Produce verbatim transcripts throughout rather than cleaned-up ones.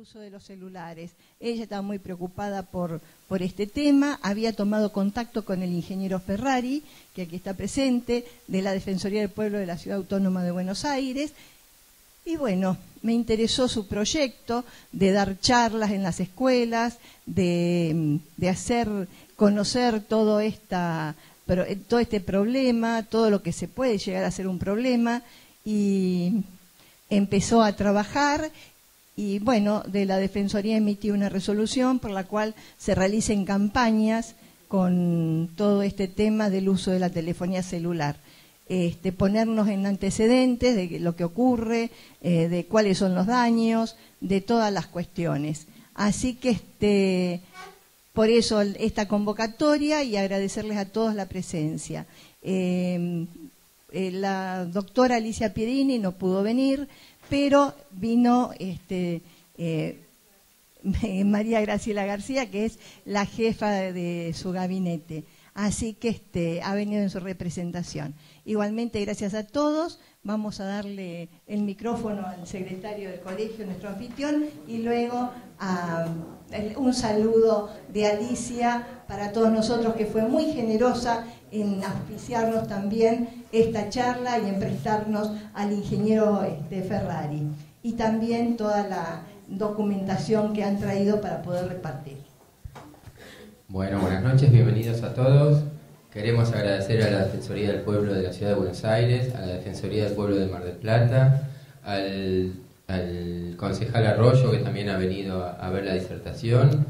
uso de los celulares. Ella estaba muy preocupada por, por este tema, había tomado contacto con el ingeniero Ferrari, que aquí está presente, de la Defensoría del Pueblo de la Ciudad Autónoma de Buenos Aires, y bueno, me interesó su proyecto de dar charlas en las escuelas, de, de hacer conocer todo, esta, todo este problema, todo lo que se puede llegar a ser un problema, y empezó a trabajar. Y bueno, de la Defensoría emitió una resolución por la cual se realicen campañas con todo este tema del uso de la telefonía celular. Este, ponernos en antecedentes de lo que ocurre, eh, de cuáles son los daños, de todas las cuestiones. Así que este, por eso esta convocatoria y agradecerles a todos la presencia. Eh, eh, la doctora Alicia Pierini no pudo venir, pero vino este, eh, María Graciela García, que es la jefa de, de su gabinete. Así que este, ha venido en su representación. Igualmente, gracias a todos. Vamos a darle el micrófono al secretario del colegio, nuestro anfitrión, y luego a, el, un saludo de Alicia para todos nosotros, que fue muy generosa en auspiciarnos también esta charla y en prestarnos al ingeniero este, Ferrari, y también toda la documentación que han traído para poder repartir. Bueno, buenas noches, bienvenidos a todos. Queremos agradecer a la Defensoría del Pueblo de la Ciudad de Buenos Aires, a la Defensoría del Pueblo de Mar del Plata, al, al concejal Arroyo, que también ha venido a, a ver la disertación,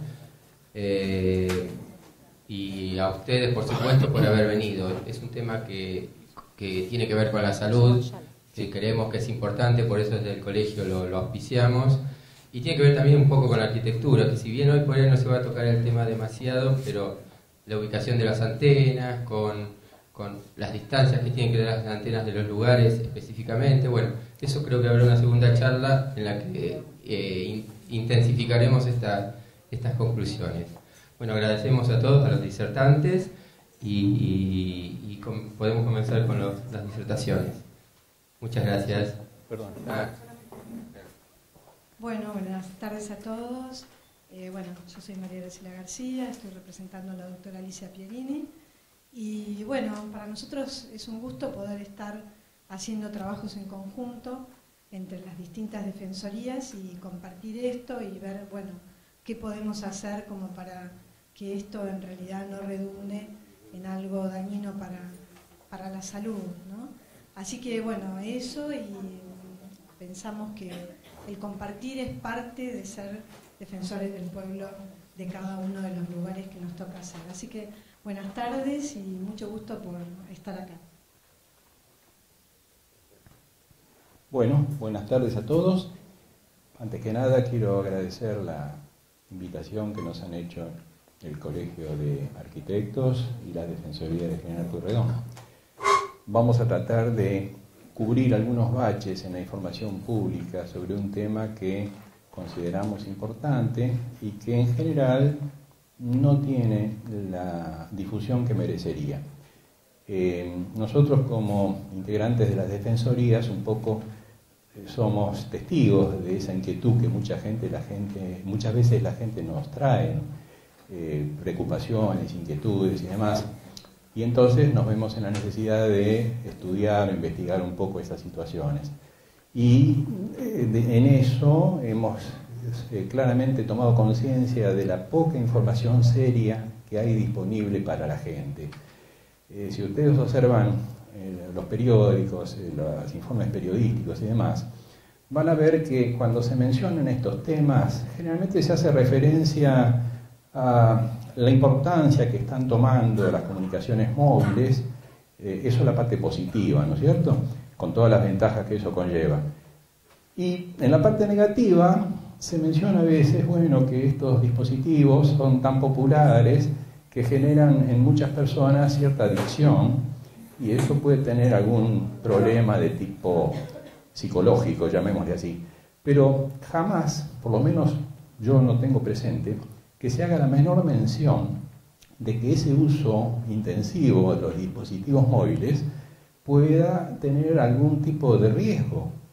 eh, y a ustedes, por supuesto, por haber venido. Es un tema que, que tiene que ver con la salud, que creemos que es importante, por eso desde el colegio lo, lo auspiciamos. Y tiene que ver también un poco con la arquitectura, que si bien hoy por ahí no se va a tocar el tema demasiado, pero la ubicación de las antenas, con, con las distancias que tienen que dar las antenas de los lugares específicamente, bueno, eso creo que habrá una segunda charla en la que eh, in, intensificaremos esta, estas conclusiones. Bueno, agradecemos a todos, a los disertantes, y, y, y com podemos comenzar con los, las disertaciones. Muchas gracias. Perdón. Ah. Bueno, buenas tardes a todos. Eh, bueno, yo soy María Graciela García, estoy representando a la doctora Alicia Pierini. Y bueno, para nosotros es un gusto poder estar haciendo trabajos en conjunto entre las distintas defensorías y compartir esto y ver, bueno, qué podemos hacer como para que esto en realidad no redunde en algo dañino para, para la salud, ¿no? Así que bueno, eso, y pensamos que el compartir es parte de ser defensores del pueblo de cada uno de los lugares que nos toca hacer. Así que buenas tardes y mucho gusto por estar acá. Bueno, buenas tardes a todos. Antes que nada quiero agradecer la invitación que nos han hecho el Colegio de Arquitectos y la Defensoría de General Pueyrredón. Vamos a tratar de cubrir algunos baches en la información pública sobre un tema que consideramos importante y que en general no tiene la difusión que merecería. Eh, nosotros como integrantes de las defensorías un poco eh, somos testigos de esa inquietud que mucha gente, la gente, muchas veces la gente nos trae, ¿no? eh, preocupaciones, inquietudes y demás. Y entonces nos vemos en la necesidad de estudiar o investigar un poco estas situaciones. Y eh, de, en eso hemos eh, claramente tomado conciencia de la poca información seria que hay disponible para la gente. Eh, si ustedes observan eh, los periódicos, eh, los informes periodísticos y demás, van a ver que cuando se mencionan estos temas, generalmente se hace referencia a la importancia que están tomando las comunicaciones móviles, eh, eso es la parte positiva, ¿no es cierto?, con todas las ventajas que eso conlleva. Y en la parte negativa se menciona a veces, bueno, que estos dispositivos son tan populares que generan en muchas personas cierta adicción, y eso puede tener algún problema de tipo psicológico, llamémosle así. Pero jamás, por lo menos yo no tengo presente, que se haga la menor mención de que ese uso intensivo de los dispositivos móviles pueda tener algún tipo de riesgo.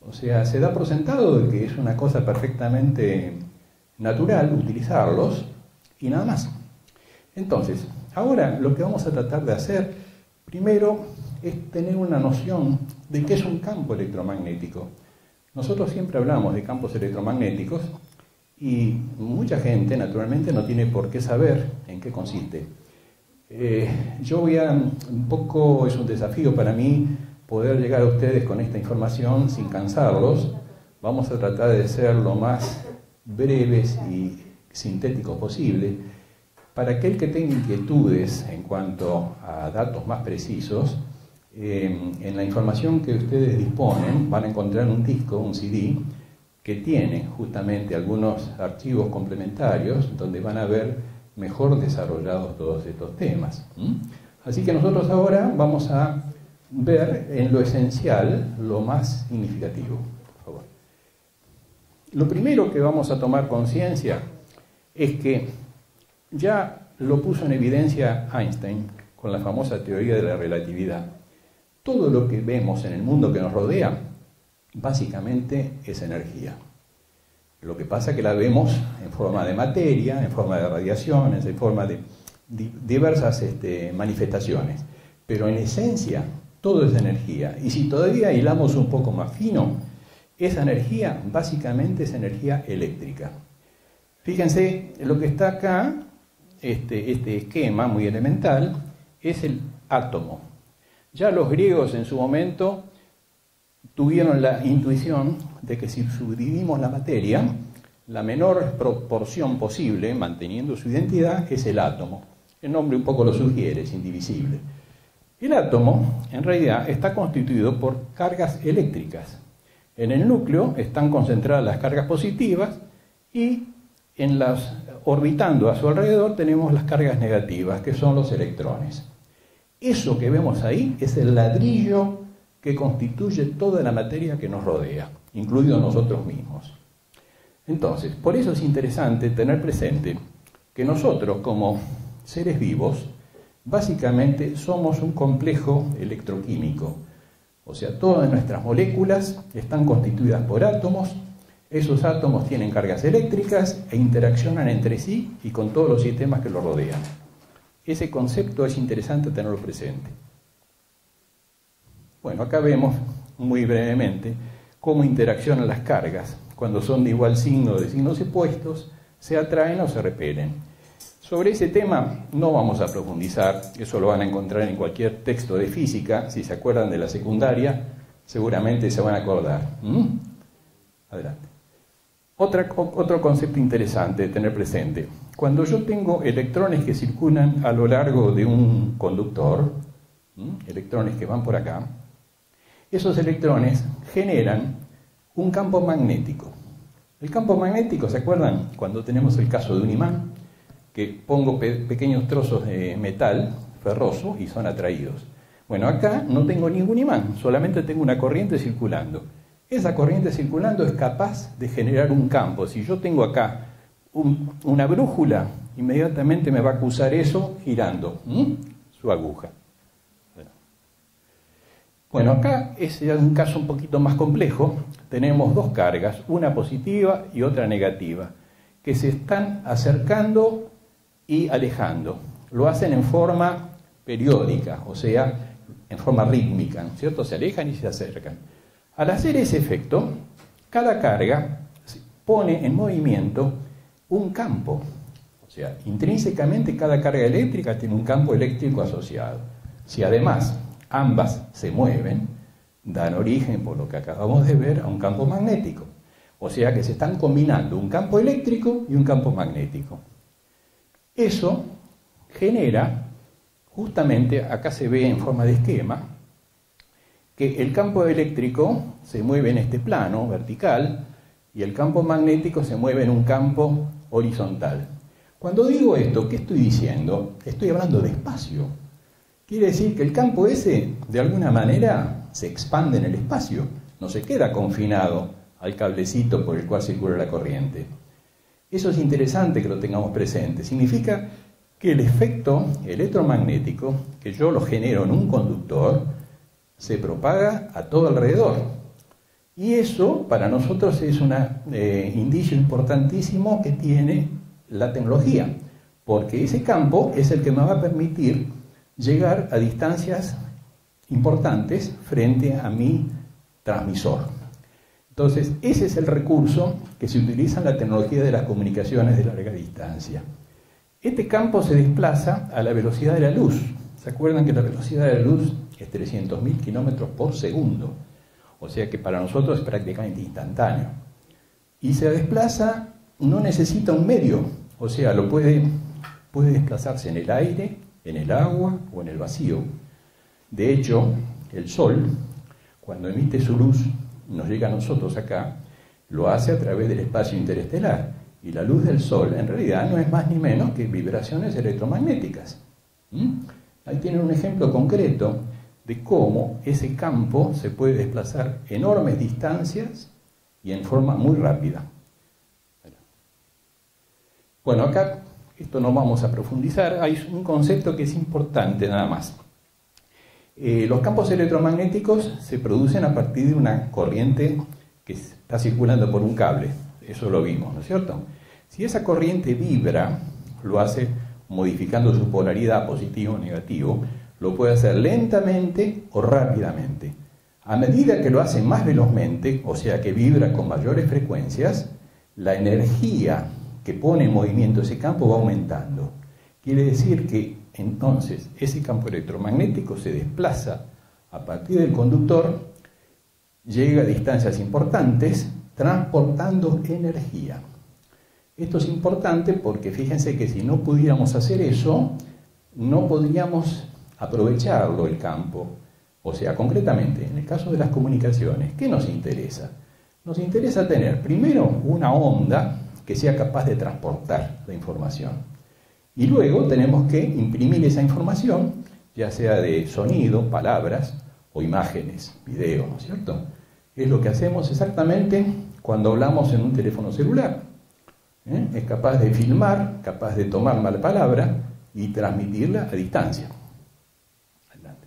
O sea, se da por sentado de que es una cosa perfectamente natural utilizarlos y nada más. Entonces, ahora lo que vamos a tratar de hacer, primero, es tener una noción de qué es un campo electromagnético. Nosotros siempre hablamos de campos electromagnéticos y mucha gente, naturalmente, no tiene por qué saber en qué consiste. Eh, yo voy a, un poco, es un desafío para mí poder llegar a ustedes con esta información sin cansarlos. Vamos a tratar de ser lo más breves y sintéticos posible. Para aquel que tenga inquietudes en cuanto a datos más precisos, eh, en la información que ustedes disponen van a encontrar un disco, un C D, que tiene justamente algunos archivos complementarios donde van a ver mejor desarrollados todos estos temas. ¿Mm? Así que nosotros ahora vamos a ver en lo esencial lo más significativo. Por favor. Lo primero que vamos a tomar conciencia es que ya lo puso en evidencia Einstein con la famosa teoría de la relatividad. Todo lo que vemos en el mundo que nos rodea básicamente es energía. Lo que pasa es que la vemos en forma de materia, en forma de radiaciones, en forma de diversas este, manifestaciones. Pero en esencia, todo es energía. Y si todavía hilamos un poco más fino, esa energía básicamente es energía eléctrica. Fíjense, lo que está acá, este, este esquema muy elemental, es el átomo. Ya los griegos en su momento tuvieron la intuición de que si subdividimos la materia, la menor proporción posible, manteniendo su identidad, es el átomo. El nombre un poco lo sugiere, es indivisible. El átomo, en realidad, está constituido por cargas eléctricas. En el núcleo están concentradas las cargas positivas y en las, orbitando a su alrededor tenemos las cargas negativas, que son los electrones. Eso que vemos ahí es el ladrillo que constituye toda la materia que nos rodea, incluidos nosotros mismos. Entonces, por eso es interesante tener presente que nosotros, como seres vivos, básicamente somos un complejo electroquímico. O sea, todas nuestras moléculas están constituidas por átomos. Esos átomos tienen cargas eléctricas e interaccionan entre sí y con todos los sistemas que los rodean. Ese concepto es interesante tenerlo presente. Bueno, acá vemos muy brevemente cómo interaccionan las cargas. Cuando son de igual signo o de signos opuestos, se atraen o se repelen. Sobre ese tema no vamos a profundizar, eso lo van a encontrar en cualquier texto de física. Si se acuerdan de la secundaria, seguramente se van a acordar. ¿Mm? Adelante. Otra, otro concepto interesante de tener presente. Cuando yo tengo electrones que circulan a lo largo de un conductor, ¿Mm? electrones que van por acá, esos electrones generan un campo magnético. El campo magnético, ¿se acuerdan? Cuando tenemos el caso de un imán, que pongo pe pequeños trozos de metal ferroso y son atraídos. Bueno, acá no tengo ningún imán, solamente tengo una corriente circulando. Esa corriente circulando es capaz de generar un campo. Si yo tengo acá un, una brújula, inmediatamente me va a acusar eso girando ¿Mm? su aguja. Bueno, acá es un caso un poquito más complejo. Tenemos dos cargas, una positiva y otra negativa, que se están acercando y alejando. Lo hacen en forma periódica, o sea, en forma rítmica, ¿cierto? Se alejan y se acercan. Al hacer ese efecto, cada carga pone en movimiento un campo. O sea, intrínsecamente cada carga eléctrica tiene un campo eléctrico asociado. Si además ambas se mueven, dan origen, por lo que acabamos de ver, a un campo magnético. O sea que se están combinando un campo eléctrico y un campo magnético. Eso genera, justamente, acá se ve en forma de esquema, que el campo eléctrico se mueve en este plano vertical y el campo magnético se mueve en un campo horizontal. Cuando digo esto, ¿qué estoy diciendo? Estoy hablando de espacio. Quiere decir que el campo ese, de alguna manera, se expande en el espacio, no se queda confinado al cablecito por el cual circula la corriente. Eso es interesante que lo tengamos presente. Significa que el efecto electromagnético, que yo lo genero en un conductor, se propaga a todo alrededor. Y eso para nosotros es un eh, indicio importantísimo que tiene la tecnología, porque ese campo es el que me va a permitir llegar a distancias importantes frente a mi transmisor. Entonces, ese es el recurso que se utiliza en la tecnología de las comunicaciones de larga distancia. Este campo se desplaza a la velocidad de la luz. ¿Se acuerdan que la velocidad de la luz es trescientos mil kilómetros por segundo? O sea que para nosotros es prácticamente instantáneo. Y se desplaza, no necesita un medio, o sea, lo puede, puede desplazarse en el aire, en el agua o en el vacío. De hecho, el Sol, cuando emite su luz, nos llega a nosotros acá, lo hace a través del espacio interestelar. Y la luz del Sol en realidad no es más ni menos que vibraciones electromagnéticas. ¿Mm? Ahí tienen un ejemplo concreto de cómo ese campo se puede desplazar enormes distancias y en forma muy rápida. Bueno, acá esto no vamos a profundizar, hay un concepto que es importante nada más. Eh, los campos electromagnéticos se producen a partir de una corriente que está circulando por un cable, eso lo vimos, ¿no es cierto? Si esa corriente vibra, lo hace modificando su polaridad positivo o negativo, lo puede hacer lentamente o rápidamente. A medida que lo hace más velozmente, o sea que vibra con mayores frecuencias, la energía que pone en movimiento ese campo va aumentando. Quiere decir que entonces ese campo electromagnético se desplaza a partir del conductor, llega a distancias importantes, transportando energía. Esto es importante porque fíjense que si no pudiéramos hacer eso, no podríamos aprovecharlo el campo. O sea, concretamente, en el caso de las comunicaciones, ¿qué nos interesa? Nos interesa tener primero una onda que sea capaz de transportar la información. Y luego tenemos que imprimir esa información, ya sea de sonido, palabras o imágenes, video, ¿no es cierto? Es lo que hacemos exactamente cuando hablamos en un teléfono celular. ¿Eh? Es capaz de filmar, capaz de tomar la palabra y transmitirla a distancia. Adelante.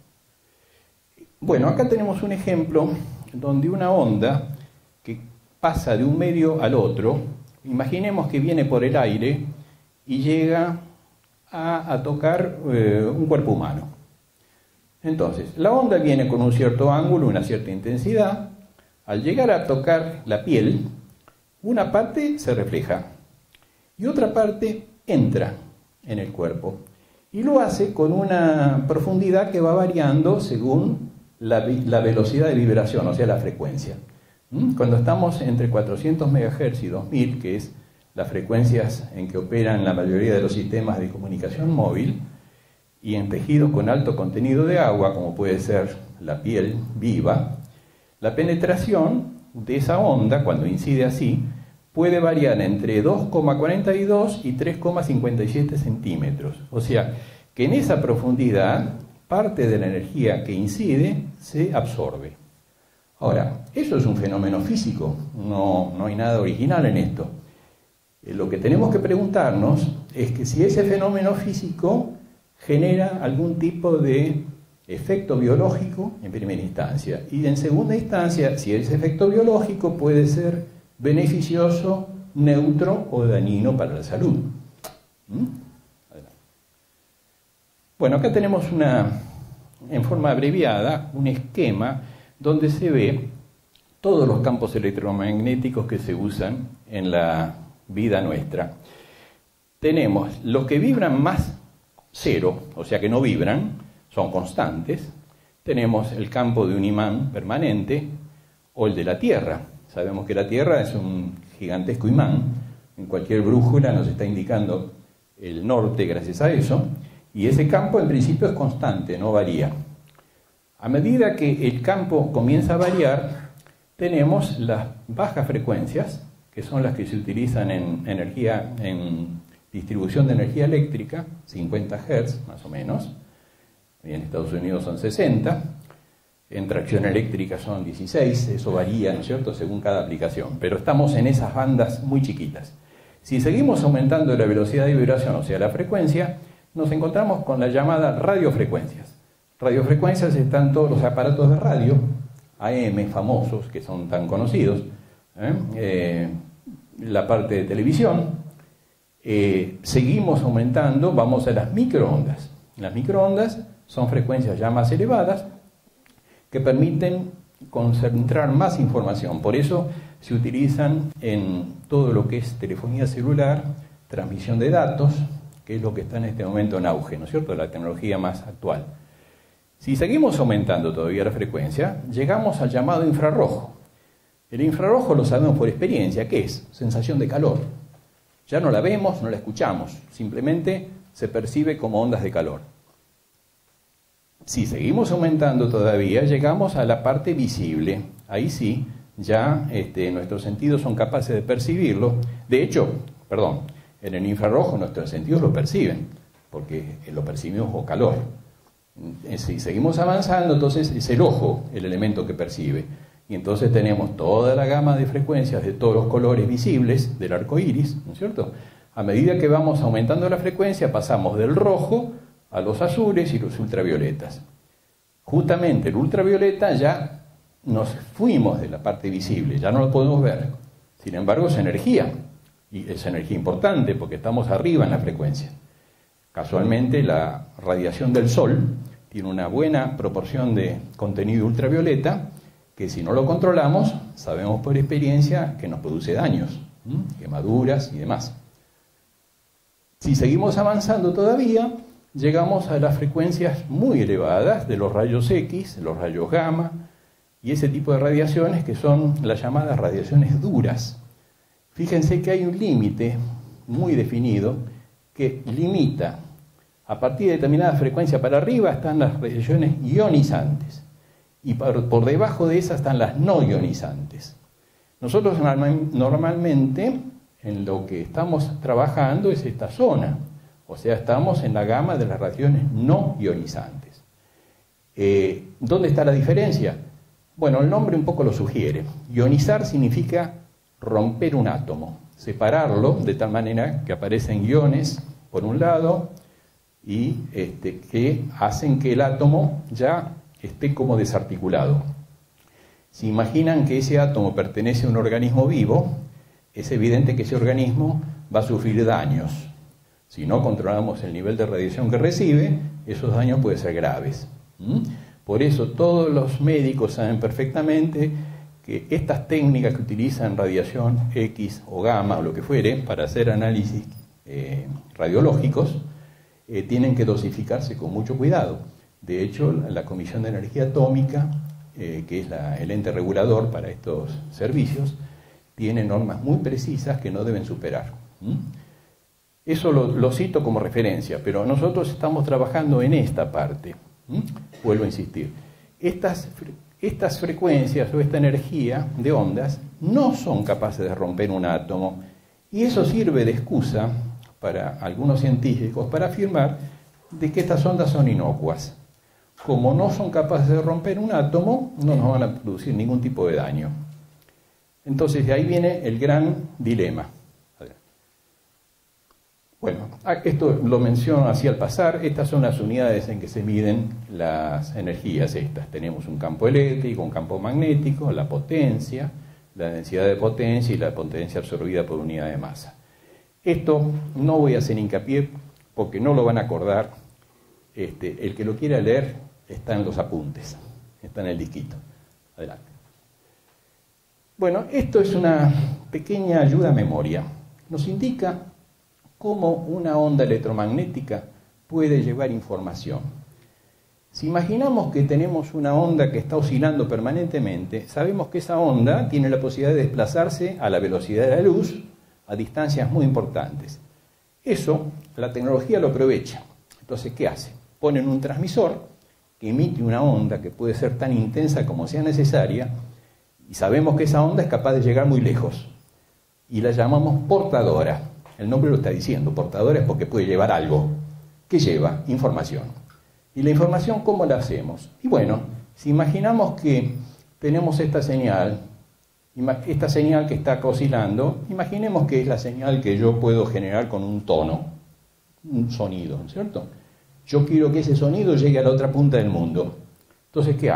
Bueno, acá tenemos un ejemplo donde una onda que pasa de un medio al otro, imaginemos que viene por el aire y llega a, a tocar eh, un cuerpo humano. Entonces, la onda viene con un cierto ángulo, una cierta intensidad. Al llegar a tocar la piel, una parte se refleja y otra parte entra en el cuerpo. Y lo hace con una profundidad que va variando según la, la velocidad de vibración, o sea, la frecuencia. ¿Mm? Cuando estamos entre cuatrocientos megahercios y dos mil, que es las frecuencias en que operan la mayoría de los sistemas de comunicación móvil, y en tejidos con alto contenido de agua, como puede ser la piel viva, la penetración de esa onda, cuando incide así, puede variar entre dos coma cuarenta y dos y tres coma cincuenta y siete centímetros. O sea, que en esa profundidad, parte de la energía que incide se absorbe. Ahora, eso es un fenómeno físico, no, no hay nada original en esto. Lo que tenemos que preguntarnos es que si ese fenómeno físico genera algún tipo de efecto biológico en primera instancia, y en segunda instancia, si ese efecto biológico puede ser beneficioso, neutro o dañino para la salud. ¿Mm? Bueno, acá tenemos una, en forma abreviada, un esquema donde se ve todos los campos electromagnéticos que se usan en la vida nuestra. Tenemos los que vibran más cero, o sea que no vibran, son constantes. Tenemos el campo de un imán permanente o el de la Tierra. Sabemos que la Tierra es un gigantesco imán. En cualquier brújula nos está indicando el norte gracias a eso. Y ese campo en principio es constante, no varía. A medida que el campo comienza a variar, tenemos las bajas frecuencias, que son las que se utilizan en energía, en distribución de energía eléctrica, cincuenta hertz más o menos. En Estados Unidos son sesenta, en tracción eléctrica son dieciséis, eso varía, ¿no es cierto?, según cada aplicación, pero estamos en esas bandas muy chiquitas. Si seguimos aumentando la velocidad de vibración, o sea, la frecuencia, nos encontramos con la llamada radiofrecuencias. Radiofrecuencias están todos los aparatos de radio, A M famosos que son tan conocidos, ¿eh? Eh, la parte de televisión, eh, seguimos aumentando, vamos a las microondas. Las microondas son frecuencias ya más elevadas que permiten concentrar más información, por eso se utilizan en todo lo que es telefonía celular, transmisión de datos, que es lo que está en este momento en auge, ¿no es cierto?, la tecnología más actual. Si seguimos aumentando todavía la frecuencia, llegamos al llamado infrarrojo. El infrarrojo lo sabemos por experiencia, ¿qué es? Sensación de calor. Ya no la vemos, no la escuchamos, simplemente se percibe como ondas de calor. Si seguimos aumentando todavía, llegamos a la parte visible. Ahí sí, ya este, nuestros sentidos son capaces de percibirlo. De hecho, perdón, en el infrarrojo nuestros sentidos lo perciben, porque lo percibimos como calor. Si seguimos avanzando, entonces es el ojo el elemento que percibe. Y entonces tenemos toda la gama de frecuencias de todos los colores visibles del arco iris, ¿no es cierto? A medida que vamos aumentando la frecuencia, pasamos del rojo a los azules y los ultravioletas. Justamente el ultravioleta ya nos fuimos de la parte visible, ya no lo podemos ver. Sin embargo, es energía, y es energía importante porque estamos arriba en la frecuencia. Casualmente, la radiación del Sol tiene una buena proporción de contenido ultravioleta que si no lo controlamos, sabemos por experiencia que nos produce daños, ¿m? quemaduras y demás. Si seguimos avanzando todavía, llegamos a las frecuencias muy elevadas de los rayos X, los rayos gamma y ese tipo de radiaciones que son las llamadas radiaciones duras. Fíjense que hay un límite muy definido que limita. A partir de determinada frecuencia para arriba están las radiaciones ionizantes y por debajo de esas están las no ionizantes. Nosotros normalmente en lo que estamos trabajando es esta zona, o sea, estamos en la gama de las radiaciones no ionizantes. Eh, ¿Dónde está la diferencia? Bueno, el nombre un poco lo sugiere. Ionizar significa romper un átomo, separarlo de tal manera que aparecen iones por un lado y este, que hacen que el átomo ya esté como desarticulado. Si imaginan que ese átomo pertenece a un organismo vivo, es evidente que ese organismo va a sufrir daños. Si no controlamos el nivel de radiación que recibe, esos daños pueden ser graves. ¿Mm? Por eso todos los médicos saben perfectamente que estas técnicas que utilizan radiación X o gamma o lo que fuere para hacer análisis eh, radiológicos, Eh, tienen que dosificarse con mucho cuidado. De hecho, la Comisión de Energía Atómica, eh, que es la, el ente regulador para estos servicios, tiene normas muy precisas que no deben superar. ¿Mm? Eso lo, lo cito como referencia, pero nosotros estamos trabajando en esta parte. ¿Mm? Vuelvo a insistir. Estas, estas frecuencias o esta energía de ondas no son capaces de romper un átomo, y eso sirve de excusa para algunos científicos para afirmar de que estas ondas son inocuas. Como no son capaces de romper un átomo, no nos van a producir ningún tipo de daño. Entonces de ahí viene el gran dilema. Bueno, esto lo menciono así al pasar. Estas son las unidades en que se miden las energías estas. Tenemos un campo eléctrico, un campo magnético, la potencia, la densidad de potencia y la potencia absorbida por unidad de masa. Esto no voy a hacer hincapié porque no lo van a acordar. Este, el que lo quiera leer está en los apuntes, está en el disquito. Adelante. Bueno, esto es una pequeña ayuda a memoria. Nos indica cómo una onda electromagnética puede llevar información. Si imaginamos que tenemos una onda que está oscilando permanentemente, sabemos que esa onda tiene la posibilidad de desplazarse a la velocidad de la luz a distancias muy importantes. Eso la tecnología lo aprovecha. Entonces, ¿qué hace? Ponen un transmisor que emite una onda que puede ser tan intensa como sea necesaria y sabemos que esa onda es capaz de llegar muy lejos y la llamamos portadora. El nombre lo está diciendo, portadora es porque puede llevar algo. ¿Qué lleva? Información. ¿Y la información cómo la hacemos? Y bueno, si imaginamos que tenemos esta señal, esta señal que está oscilando, imaginemos que es la señal que yo puedo generar con un tono, un sonido, ¿no es cierto? Yo quiero que ese sonido llegue a la otra punta del mundo. Entonces, ¿qué hago?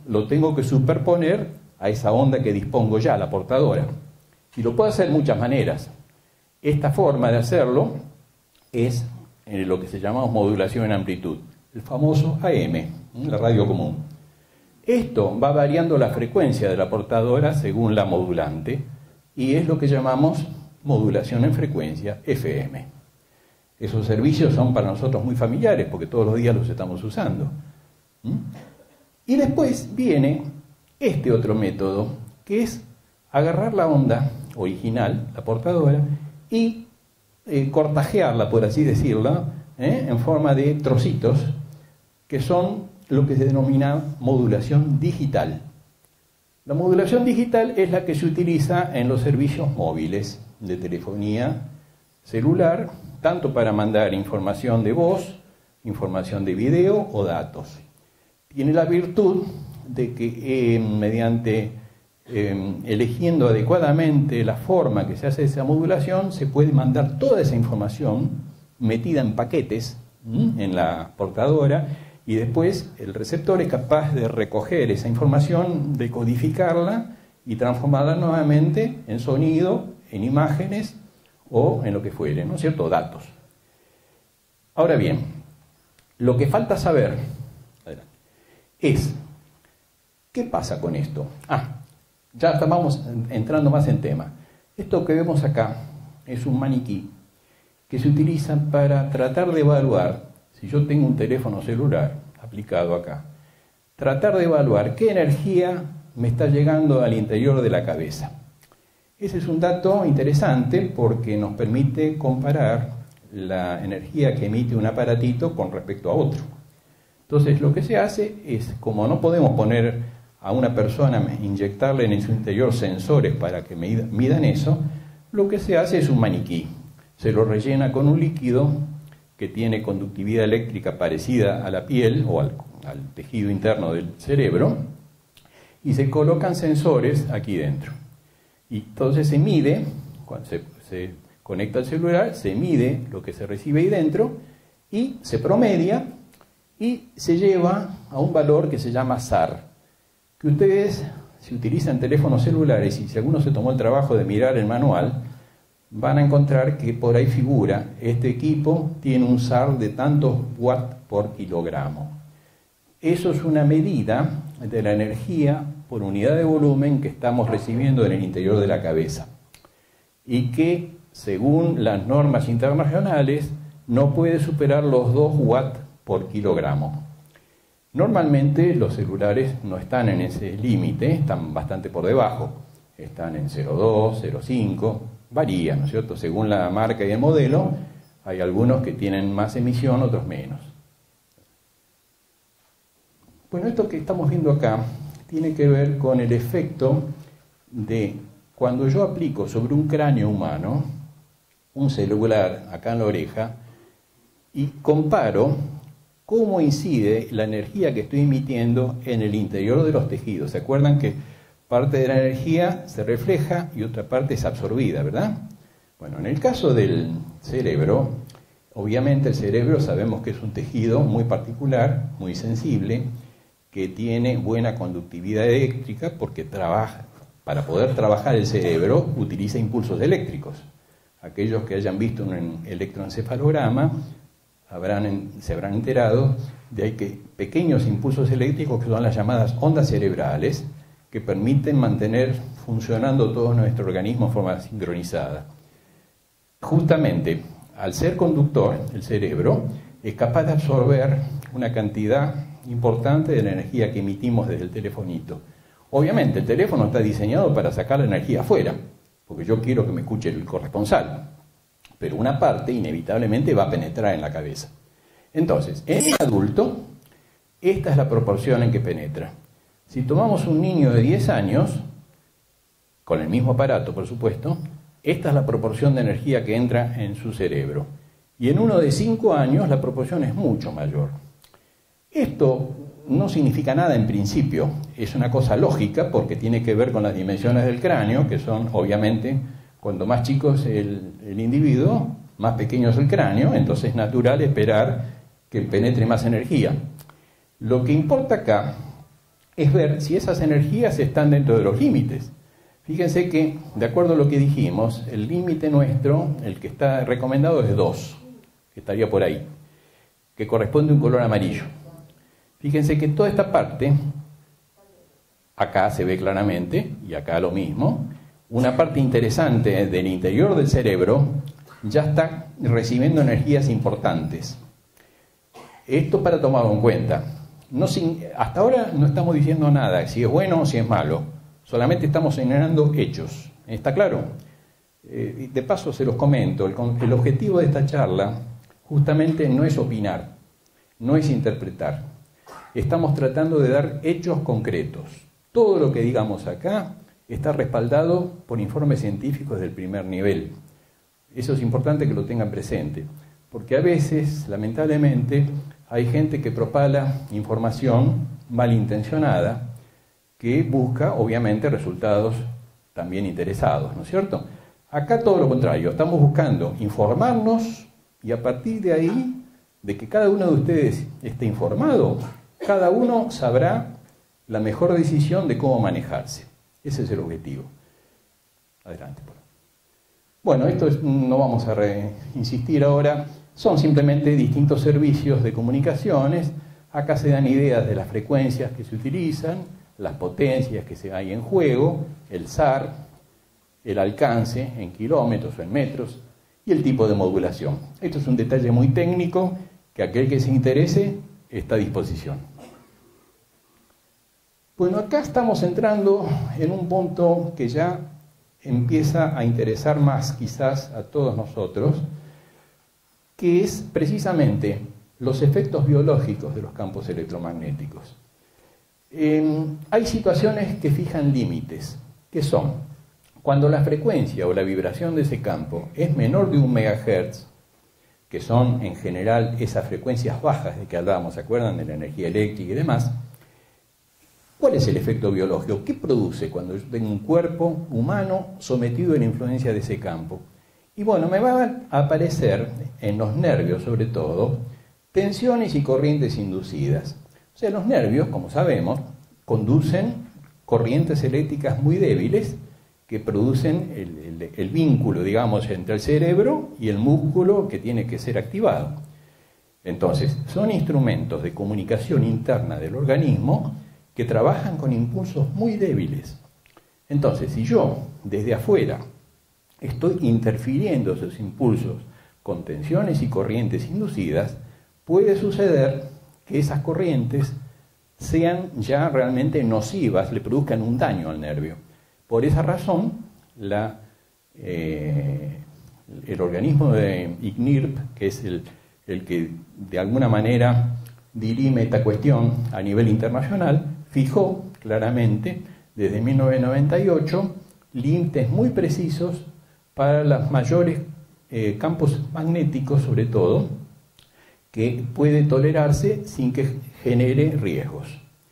lo tengo que superponer a esa onda que dispongo ya, la portadora. Y lo puedo hacer de muchas maneras. Esta forma de hacerlo es en lo que se llama modulación en amplitud, el famoso A M, la radio común. Esto va variando la frecuencia de la portadora según la modulante y es lo que llamamos modulación en frecuencia, F M. Esos servicios son para nosotros muy familiares porque todos los días los estamos usando. ¿Mm? Y después viene este otro método, que es agarrar la onda original, la portadora, y eh, cortajearla, por así decirlo, ¿eh? en forma de trocitos, que son lo que se denomina modulación digital. La modulación digital es la que se utiliza en los servicios móviles de telefonía celular, tanto para mandar información de voz, información de video o datos. Tiene la virtud de que eh, mediante eh, eligiendo adecuadamente la forma que se hace esa modulación, se puede mandar toda esa información metida en paquetes ¿m? en la portadora, y después el receptor es capaz de recoger esa información, decodificarla y transformarla nuevamente en sonido, en imágenes o en lo que fuere, ¿no es cierto?, datos. Ahora bien, lo que falta saber es, ¿qué pasa con esto? Ah, ya estamos entrando más en tema. Esto que vemos acá es un maniquí que se utiliza para tratar de evaluar, si yo tengo un teléfono celular aplicado acá, tratar de evaluar qué energía me está llegando al interior de la cabeza. Ese es un dato interesante porque nos permite comparar la energía que emite un aparatito con respecto a otro. Entonces lo que se hace es, como no podemos poner a una persona, inyectarle en su interior sensores para que midan eso, lo que se hace es un maniquí. Se lo rellena con un líquido que tiene conductividad eléctrica parecida a la piel o al, al tejido interno del cerebro, y se colocan sensores aquí dentro. Y entonces se mide, cuando se, se conecta al celular, se mide lo que se recibe ahí dentro y se promedia y se lleva a un valor que se llama S A R, que ustedes, si utilizan teléfonos celulares y si alguno se tomó el trabajo de mirar el manual, van a encontrar que por ahí figura, este equipo tiene un S A R de tantos watts por kilogramo. Eso es una medida de la energía por unidad de volumen que estamos recibiendo en el interior de la cabeza y que, según las normas internacionales, no puede superar los dos watts por kilogramo. Normalmente los celulares no están en ese límite, están bastante por debajo, están en cero coma dos, cero coma cinco, varía, ¿no es cierto? Según la marca y el modelo, hay algunos que tienen más emisión, otros menos. Bueno, esto que estamos viendo acá tiene que ver con el efecto de cuando yo aplico sobre un cráneo humano un celular acá en la oreja y comparo cómo incide la energía que estoy emitiendo en el interior de los tejidos. ¿Se acuerdan que parte de la energía se refleja y otra parte es absorbida, verdad? Bueno, en el caso del cerebro, obviamente el cerebro sabemos que es un tejido muy particular, muy sensible, que tiene buena conductividad eléctrica porque trabaja, para poder trabajar el cerebro utiliza impulsos eléctricos. Aquellos que hayan visto un electroencefalograma habrán, se habrán enterado de que pequeños impulsos eléctricos que son las llamadas ondas cerebrales que permiten mantener funcionando todo nuestro organismo de forma sincronizada. Justamente, al ser conductor, el cerebro es capaz de absorber una cantidad importante de la energía que emitimos desde el telefonito. Obviamente el teléfono está diseñado para sacar la energía afuera, porque yo quiero que me escuche el corresponsal, pero una parte inevitablemente va a penetrar en la cabeza. Entonces, en el adulto, esta es la proporción en que penetra. Si tomamos un niño de diez años, con el mismo aparato por supuesto, esta es la proporción de energía que entra en su cerebro. Y en uno de cinco años la proporción es mucho mayor. Esto no significa nada en principio, es una cosa lógica porque tiene que ver con las dimensiones del cráneo, que son obviamente, cuando más chico es el, el individuo, más pequeño es el cráneo, entonces es natural esperar que penetre más energía. Lo que importa acá es ver si esas energías están dentro de los límites. Fíjense que, de acuerdo a lo que dijimos, el límite nuestro, el que está recomendado es dos, que estaría por ahí, que corresponde a un color amarillo. Fíjense que toda esta parte, acá se ve claramente, y acá lo mismo, una parte interesante del interior del cerebro ya está recibiendo energías importantes. Esto para tomarlo en cuenta. No sin, hasta ahora no estamos diciendo nada, si es bueno o si es malo. Solamente estamos generando hechos. ¿Está claro? Eh, de paso se los comento. El, el objetivo de esta charla justamente no es opinar, no es interpretar. Estamos tratando de dar hechos concretos. Todo lo que digamos acá está respaldado por informes científicos del primer nivel. Eso es importante que lo tengan presente, porque a veces, lamentablemente, hay gente que propala información malintencionada que busca, obviamente, resultados también interesados, ¿no es cierto? Acá todo lo contrario, estamos buscando informarnos y a partir de ahí, de que cada uno de ustedes esté informado, cada uno sabrá la mejor decisión de cómo manejarse. Ese es el objetivo. Adelante. Bueno, esto es, no vamos a re, insistir ahora, son simplemente distintos servicios de comunicaciones. Acá se dan ideas de las frecuencias que se utilizan, las potencias que se hay en juego, el S A R, el alcance en kilómetros o en metros y el tipo de modulación. Esto es un detalle muy técnico que aquel que se interese está a disposición. Bueno, acá estamos entrando en un punto que ya empieza a interesar más quizás a todos nosotros, que es precisamente los efectos biológicos de los campos electromagnéticos. Eh, hay situaciones que fijan límites, que son cuando la frecuencia o la vibración de ese campo es menor de un megahertz, que son en general esas frecuencias bajas de que hablábamos, ¿se acuerdan? De la energía eléctrica y demás. ¿Cuál es el efecto biológico? ¿Qué produce cuando yo tengo un cuerpo humano sometido a la influencia de ese campo? Y bueno, me van a aparecer en los nervios, sobre todo, tensiones y corrientes inducidas. O sea, los nervios, como sabemos, conducen corrientes eléctricas muy débiles que producen el, el, el vínculo, digamos, entre el cerebro y el músculo que tiene que ser activado. Entonces, son instrumentos de comunicación interna del organismo que trabajan con impulsos muy débiles. Entonces, si yo, desde afuera, estoy interfiriendo esos impulsos con tensiones y corrientes inducidas, puede suceder que esas corrientes sean ya realmente nocivas, le produzcan un daño al nervio. Por esa razón, la, eh, el organismo de I C N I R P, que es el, el que de alguna manera dirime esta cuestión a nivel internacional, fijó claramente desde mil novecientos noventa y ocho límites muy precisos para los mayores eh, campos magnéticos, sobre todo, que puede tolerarse sin que genere riesgos.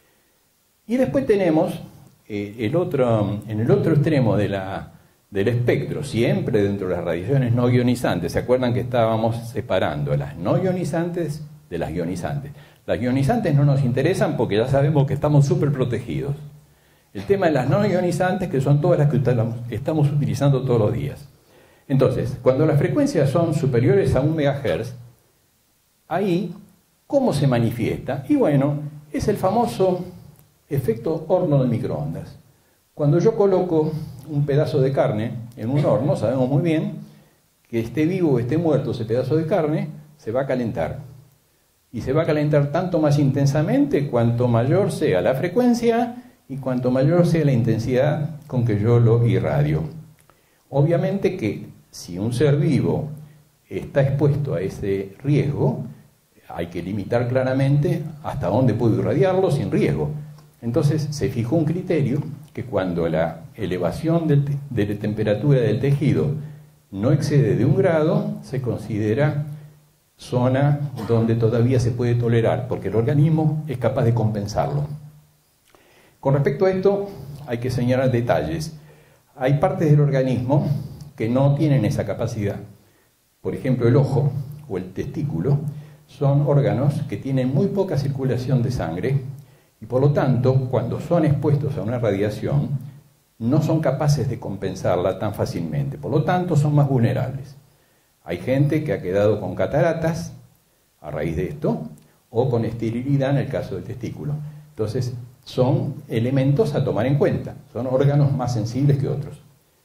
Y después tenemos eh, el otro, en el otro extremo de la, del espectro, siempre dentro de las radiaciones no ionizantes. ¿Se acuerdan que estábamos separando las no ionizantes de las ionizantes? Las ionizantes no nos interesan porque ya sabemos que estamos súper protegidos. El tema de las no ionizantes, que son todas las que estamos utilizando todos los días. Entonces, cuando las frecuencias son superiores a un megahertz, ahí, ¿cómo se manifiesta? Y bueno, es el famoso efecto horno de microondas. Cuando yo coloco un pedazo de carne en un horno, sabemos muy bien que esté vivo o esté muerto ese pedazo de carne, se va a calentar. Y se va a calentar tanto más intensamente cuanto mayor sea la frecuencia y cuanto mayor sea la intensidad con que yo lo irradio. Obviamente que si un ser vivo está expuesto a ese riesgo, hay que limitar claramente hasta dónde puedo irradiarlo sin riesgo. Entonces se fijó un criterio que cuando la elevación del te- de la temperatura del tejido no excede de un grado, se considera zona donde todavía se puede tolerar, porque el organismo es capaz de compensarlo. Con respecto a esto, hay que señalar detalles. Hay partes del organismo que no tienen esa capacidad. Por ejemplo, el ojo o el testículo son órganos que tienen muy poca circulación de sangre Y por lo tanto, cuando son expuestos a una radiación, no son capaces de compensarla tan fácilmente. Por lo tanto, son más vulnerables. Hay gente que ha quedado con cataratas a raíz de esto, o con esterilidad en el caso del testículo. Entonces, son elementos a tomar en cuenta. Son órganos más sensibles que otros.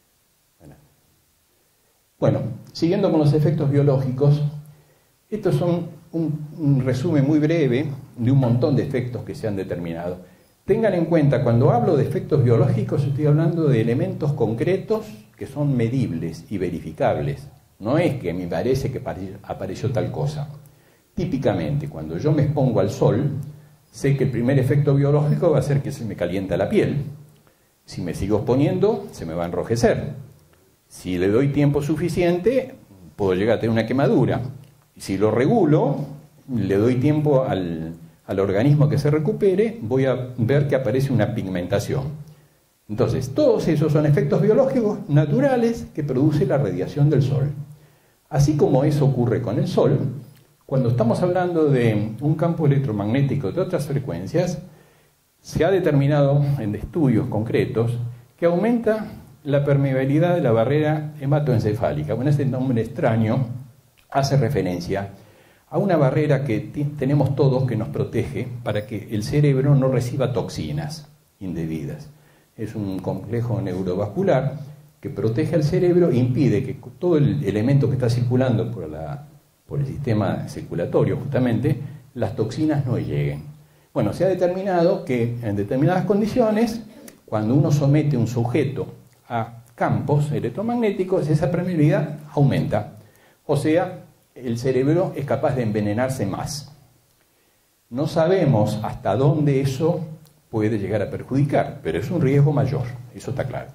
Bueno, siguiendo con los efectos biológicos, estos son un, un resumen muy breve de un montón de efectos que se han determinado. Tengan en cuenta, cuando hablo de efectos biológicos, estoy hablando de elementos concretos que son medibles y verificables. No es que me parece que apareció tal cosa. Típicamente, cuando yo me expongo al sol, sé que el primer efecto biológico va a ser que se me calienta la piel. Si me sigo exponiendo, se me va a enrojecer. Si le doy tiempo suficiente, puedo llegar a tener una quemadura. Si lo regulo, le doy tiempo al, al organismo que se recupere, voy a ver que aparece una pigmentación. Entonces, todos esos son efectos biológicos naturales que produce la radiación del sol. Así como eso ocurre con el sol, cuando estamos hablando de un campo electromagnético de otras frecuencias, se ha determinado en estudios concretos que aumenta la permeabilidad de la barrera hematoencefálica. Bueno, ese nombre extraño hace referencia a una barrera que tenemos todos que nos protege para que el cerebro no reciba toxinas indebidas. Es un complejo neurovascular que protege al cerebro e impide que todo el elemento que está circulando por, la, por el sistema circulatorio, justamente, las toxinas no lleguen. Bueno, se ha determinado que en determinadas condiciones, cuando uno somete un sujeto a campos electromagnéticos, esa permeabilidad aumenta. O sea, el cerebro es capaz de envenenarse más. No sabemos hasta dónde eso puede llegar a perjudicar, pero es un riesgo mayor, eso está claro.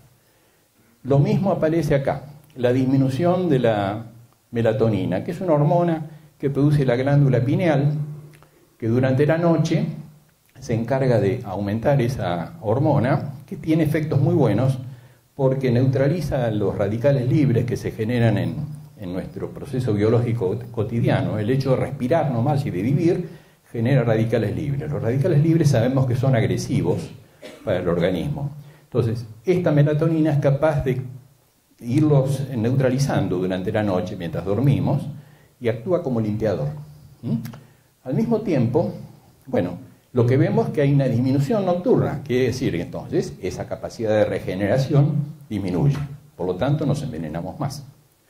Lo mismo aparece acá, la disminución de la melatonina, que es una hormona que produce la glándula pineal, que durante la noche se encarga de aumentar esa hormona, que tiene efectos muy buenos, porque neutraliza los radicales libres que se generan en, en nuestro proceso biológico cotidiano. El hecho de respirar nomás y de vivir genera radicales libres. Los radicales libres sabemos que son agresivos para el organismo. Entonces, esta melatonina es capaz de irlos neutralizando durante la noche mientras dormimos y actúa como limpiador. ¿Mm? Al mismo tiempo, bueno, lo que vemos es que hay una disminución nocturna, quiere decir que entonces esa capacidad de regeneración disminuye, por lo tanto nos envenenamos más.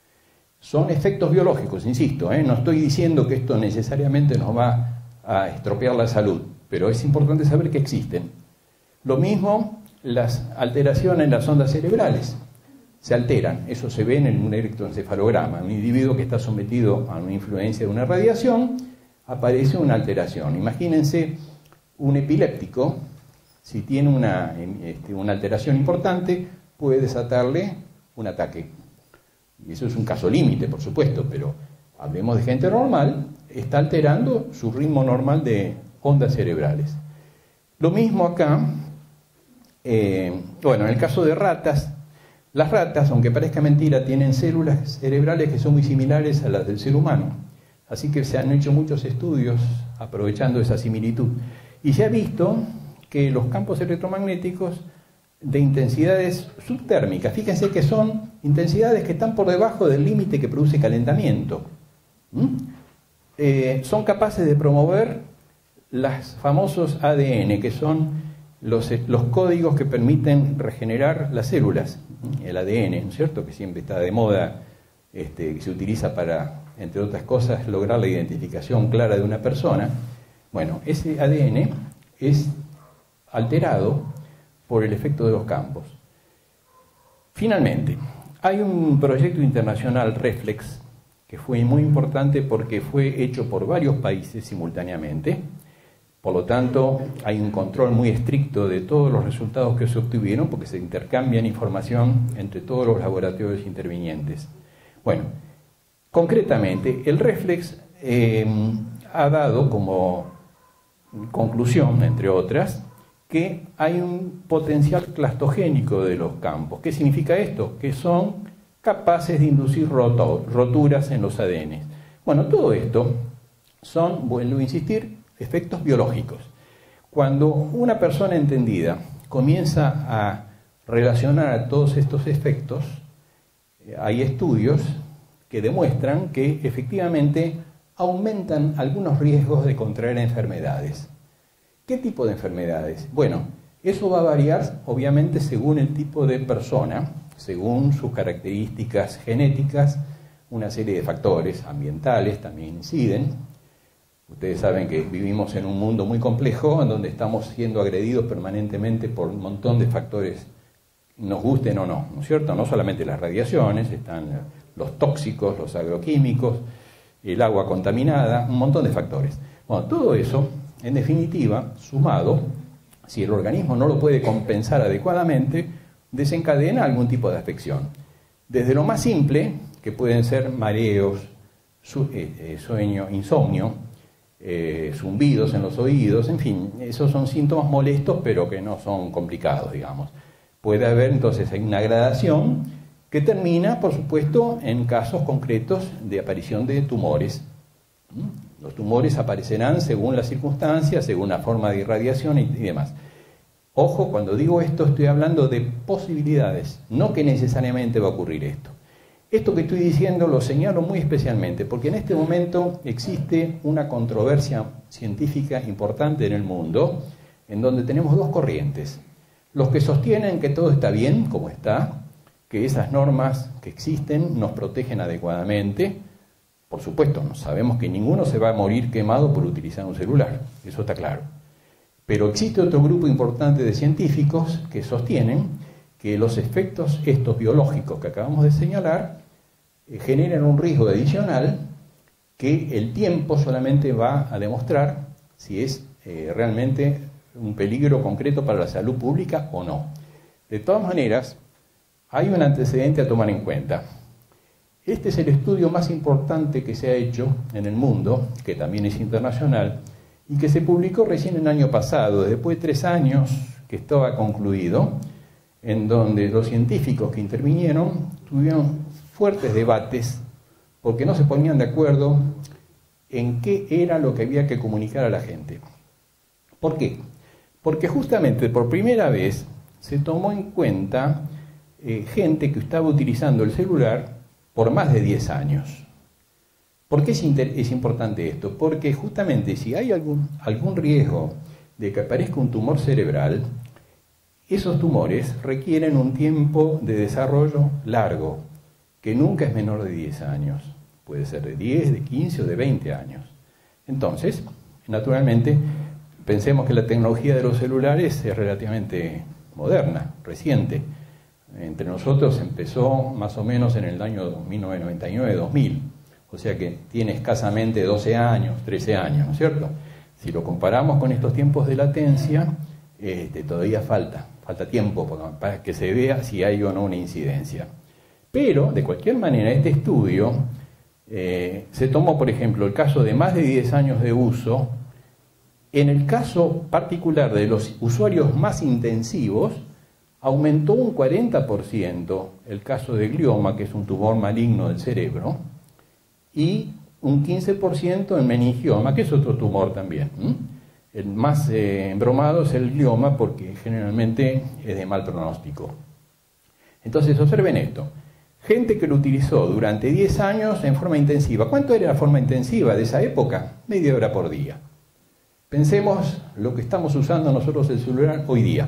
Son efectos biológicos, insisto, ¿eh? No estoy diciendo que esto necesariamente nos va a estropear la salud, pero es importante saber que existen. Lo mismo las alteraciones en las ondas cerebrales, se alteran, eso se ve en un electroencefalograma. Un individuo que está sometido a una influencia de una radiación, aparece una alteración. Imagínense un epiléptico, si tiene una, este, una alteración importante, puede desatarle un ataque. Y eso es un caso límite, por supuesto, pero hablemos de gente normal, está alterando su ritmo normal de ondas cerebrales. Lo mismo acá, eh, bueno, en el caso de ratas, las ratas, aunque parezca mentira, tienen células cerebrales que son muy similares a las del ser humano. Así que se han hecho muchos estudios aprovechando esa similitud. Y se ha visto que los campos electromagnéticos de intensidades subtérmicas, fíjense que son intensidades que están por debajo del límite que produce calentamiento, ¿Mm? eh, son capaces de promover los famosos A D N, que son los, los códigos que permiten regenerar las células. El A D N, ¿no es cierto?, que siempre está de moda, este, que se utiliza para, entre otras cosas, lograr la identificación clara de una persona. Bueno, ese A D N es alterado por el efecto de los campos. Finalmente, hay un proyecto internacional, REFLEX, que fue muy importante porque fue hecho por varios países simultáneamente. Por lo tanto, hay un control muy estricto de todos los resultados que se obtuvieron, porque se intercambian información entre todos los laboratorios intervinientes. Bueno, concretamente, el REFLEX eh, ha dado como conclusión, entre otras, que hay un potencial clastogénico de los campos. ¿Qué significa esto? Que son capaces de inducir roto, roturas en los A D N. Bueno, todo esto son, vuelvo a insistir, efectos biológicos. Cuando una persona entendida comienza a relacionar todos estos efectos, hay estudios que demuestran que efectivamente aumentan algunos riesgos de contraer enfermedades. ¿Qué tipo de enfermedades? Bueno, eso va a variar obviamente según el tipo de persona, según sus características genéticas, una serie de factores ambientales también inciden. Ustedes saben que vivimos en un mundo muy complejo en donde estamos siendo agredidos permanentemente por un montón de factores, nos gusten o no, ¿no es cierto? No solamente las radiaciones, están los tóxicos, los agroquímicos, el agua contaminada, un montón de factores. Bueno, todo eso, en definitiva, sumado, si el organismo no lo puede compensar adecuadamente, desencadena algún tipo de afección. Desde lo más simple, que pueden ser mareos, su, eh, sueño, insomnio, eh, zumbidos en los oídos, en fin, esos son síntomas molestos pero que no son complicados, digamos. Puede haber entonces una gradación que termina, por supuesto, en casos concretos de aparición de tumores. Los tumores aparecerán según las circunstancias, según la forma de irradiación y, y demás. Ojo, cuando digo esto estoy hablando de posibilidades, no que necesariamente va a ocurrir esto. Esto que estoy diciendo lo señalo muy especialmente porque en este momento existe una controversia científica importante en el mundo en donde tenemos dos corrientes. Los que sostienen que todo está bien como está, que esas normas que existen nos protegen adecuadamente. Por supuesto, sabemos que ninguno se va a morir quemado por utilizar un celular, eso está claro. Pero existe otro grupo importante de científicos que sostienen que los efectos estos biológicos que acabamos de señalar eh, generan un riesgo adicional que el tiempo solamente va a demostrar si es eh, realmente un peligro concreto para la salud pública o no. De todas maneras, hay un antecedente a tomar en cuenta. Este es el estudio más importante que se ha hecho en el mundo, que también es internacional, y que se publicó recién el año pasado, después de tres años que estaba concluido, en donde los científicos que intervinieron tuvieron fuertes debates porque no se ponían de acuerdo en qué era lo que había que comunicar a la gente. ¿Por qué? Porque justamente por primera vez se tomó en cuenta eh, gente que estaba utilizando el celular por más de diez años. ¿Por qué es, es importante esto? Porque justamente si hay algún, algún riesgo de que aparezca un tumor cerebral, esos tumores requieren un tiempo de desarrollo largo, que nunca es menor de diez años. Puede ser de diez, de quince o de veinte años. Entonces, naturalmente, pensemos que la tecnología de los celulares es relativamente moderna, reciente. Entre nosotros empezó más o menos en el año mil novecientos noventa y nueve dos mil. O sea que tiene escasamente doce años, trece años, ¿no es cierto? Si lo comparamos con estos tiempos de latencia, este, todavía falta, falta tiempo para que se vea si hay o no una incidencia. Pero, de cualquier manera, este estudio eh, se tomó, por ejemplo, el caso de más de diez años de uso. En el caso particular de los usuarios más intensivos, aumentó un cuarenta por ciento el caso de glioma, que es un tumor maligno del cerebro, y un quince por ciento en meningioma, que es otro tumor también. El más eh, embromado es el glioma porque generalmente es de mal pronóstico. Entonces observen esto, gente que lo utilizó durante diez años en forma intensiva. ¿Cuánto era la forma intensiva de esa época? Media hora por día. Pensemos lo que estamos usando nosotros el celular hoy día.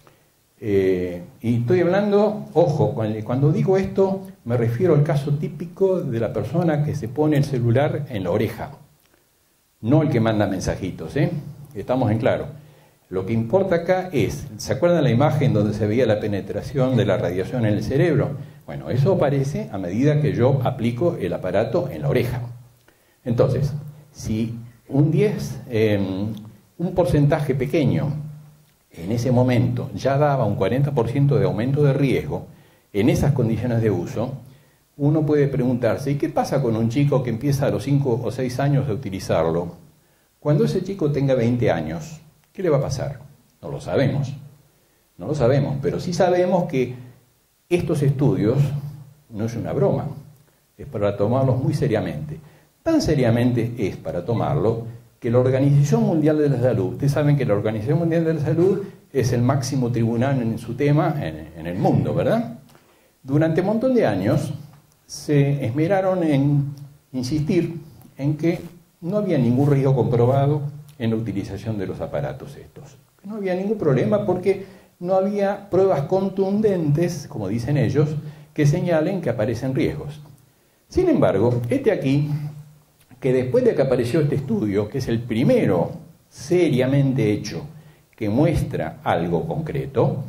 Eh, y estoy hablando, ojo, cuando digo esto me refiero al caso típico de la persona que se pone el celular en la oreja, no el que manda mensajitos, ¿eh? Estamos en claro. Lo que importa acá es, ¿se acuerdan la imagen donde se veía la penetración de la radiación en el cerebro? Bueno, eso aparece a medida que yo aplico el aparato en la oreja. Entonces, si un diez, eh, un porcentaje pequeño en ese momento ya daba un cuarenta por ciento de aumento de riesgo en esas condiciones de uso, uno puede preguntarse, ¿y qué pasa con un chico que empieza a los cinco o seis años de utilizarlo? Cuando ese chico tenga veinte años, ¿qué le va a pasar? No lo sabemos, no lo sabemos, pero sí sabemos que estos estudios no es una broma, es para tomarlos muy seriamente. Tan seriamente es para tomarlo que la Organización Mundial de la Salud, ustedes saben que la Organización Mundial de la Salud es el máximo tribunal en su tema en, en el mundo, ¿verdad? Durante un montón de años se esmeraron en insistir en que no había ningún riesgo comprobado en la utilización de los aparatos estos. No había ningún problema porque no había pruebas contundentes, como dicen ellos, que señalen que aparecen riesgos. Sin embargo, este aquí, que después de que apareció este estudio, que es el primero seriamente hecho que muestra algo concreto,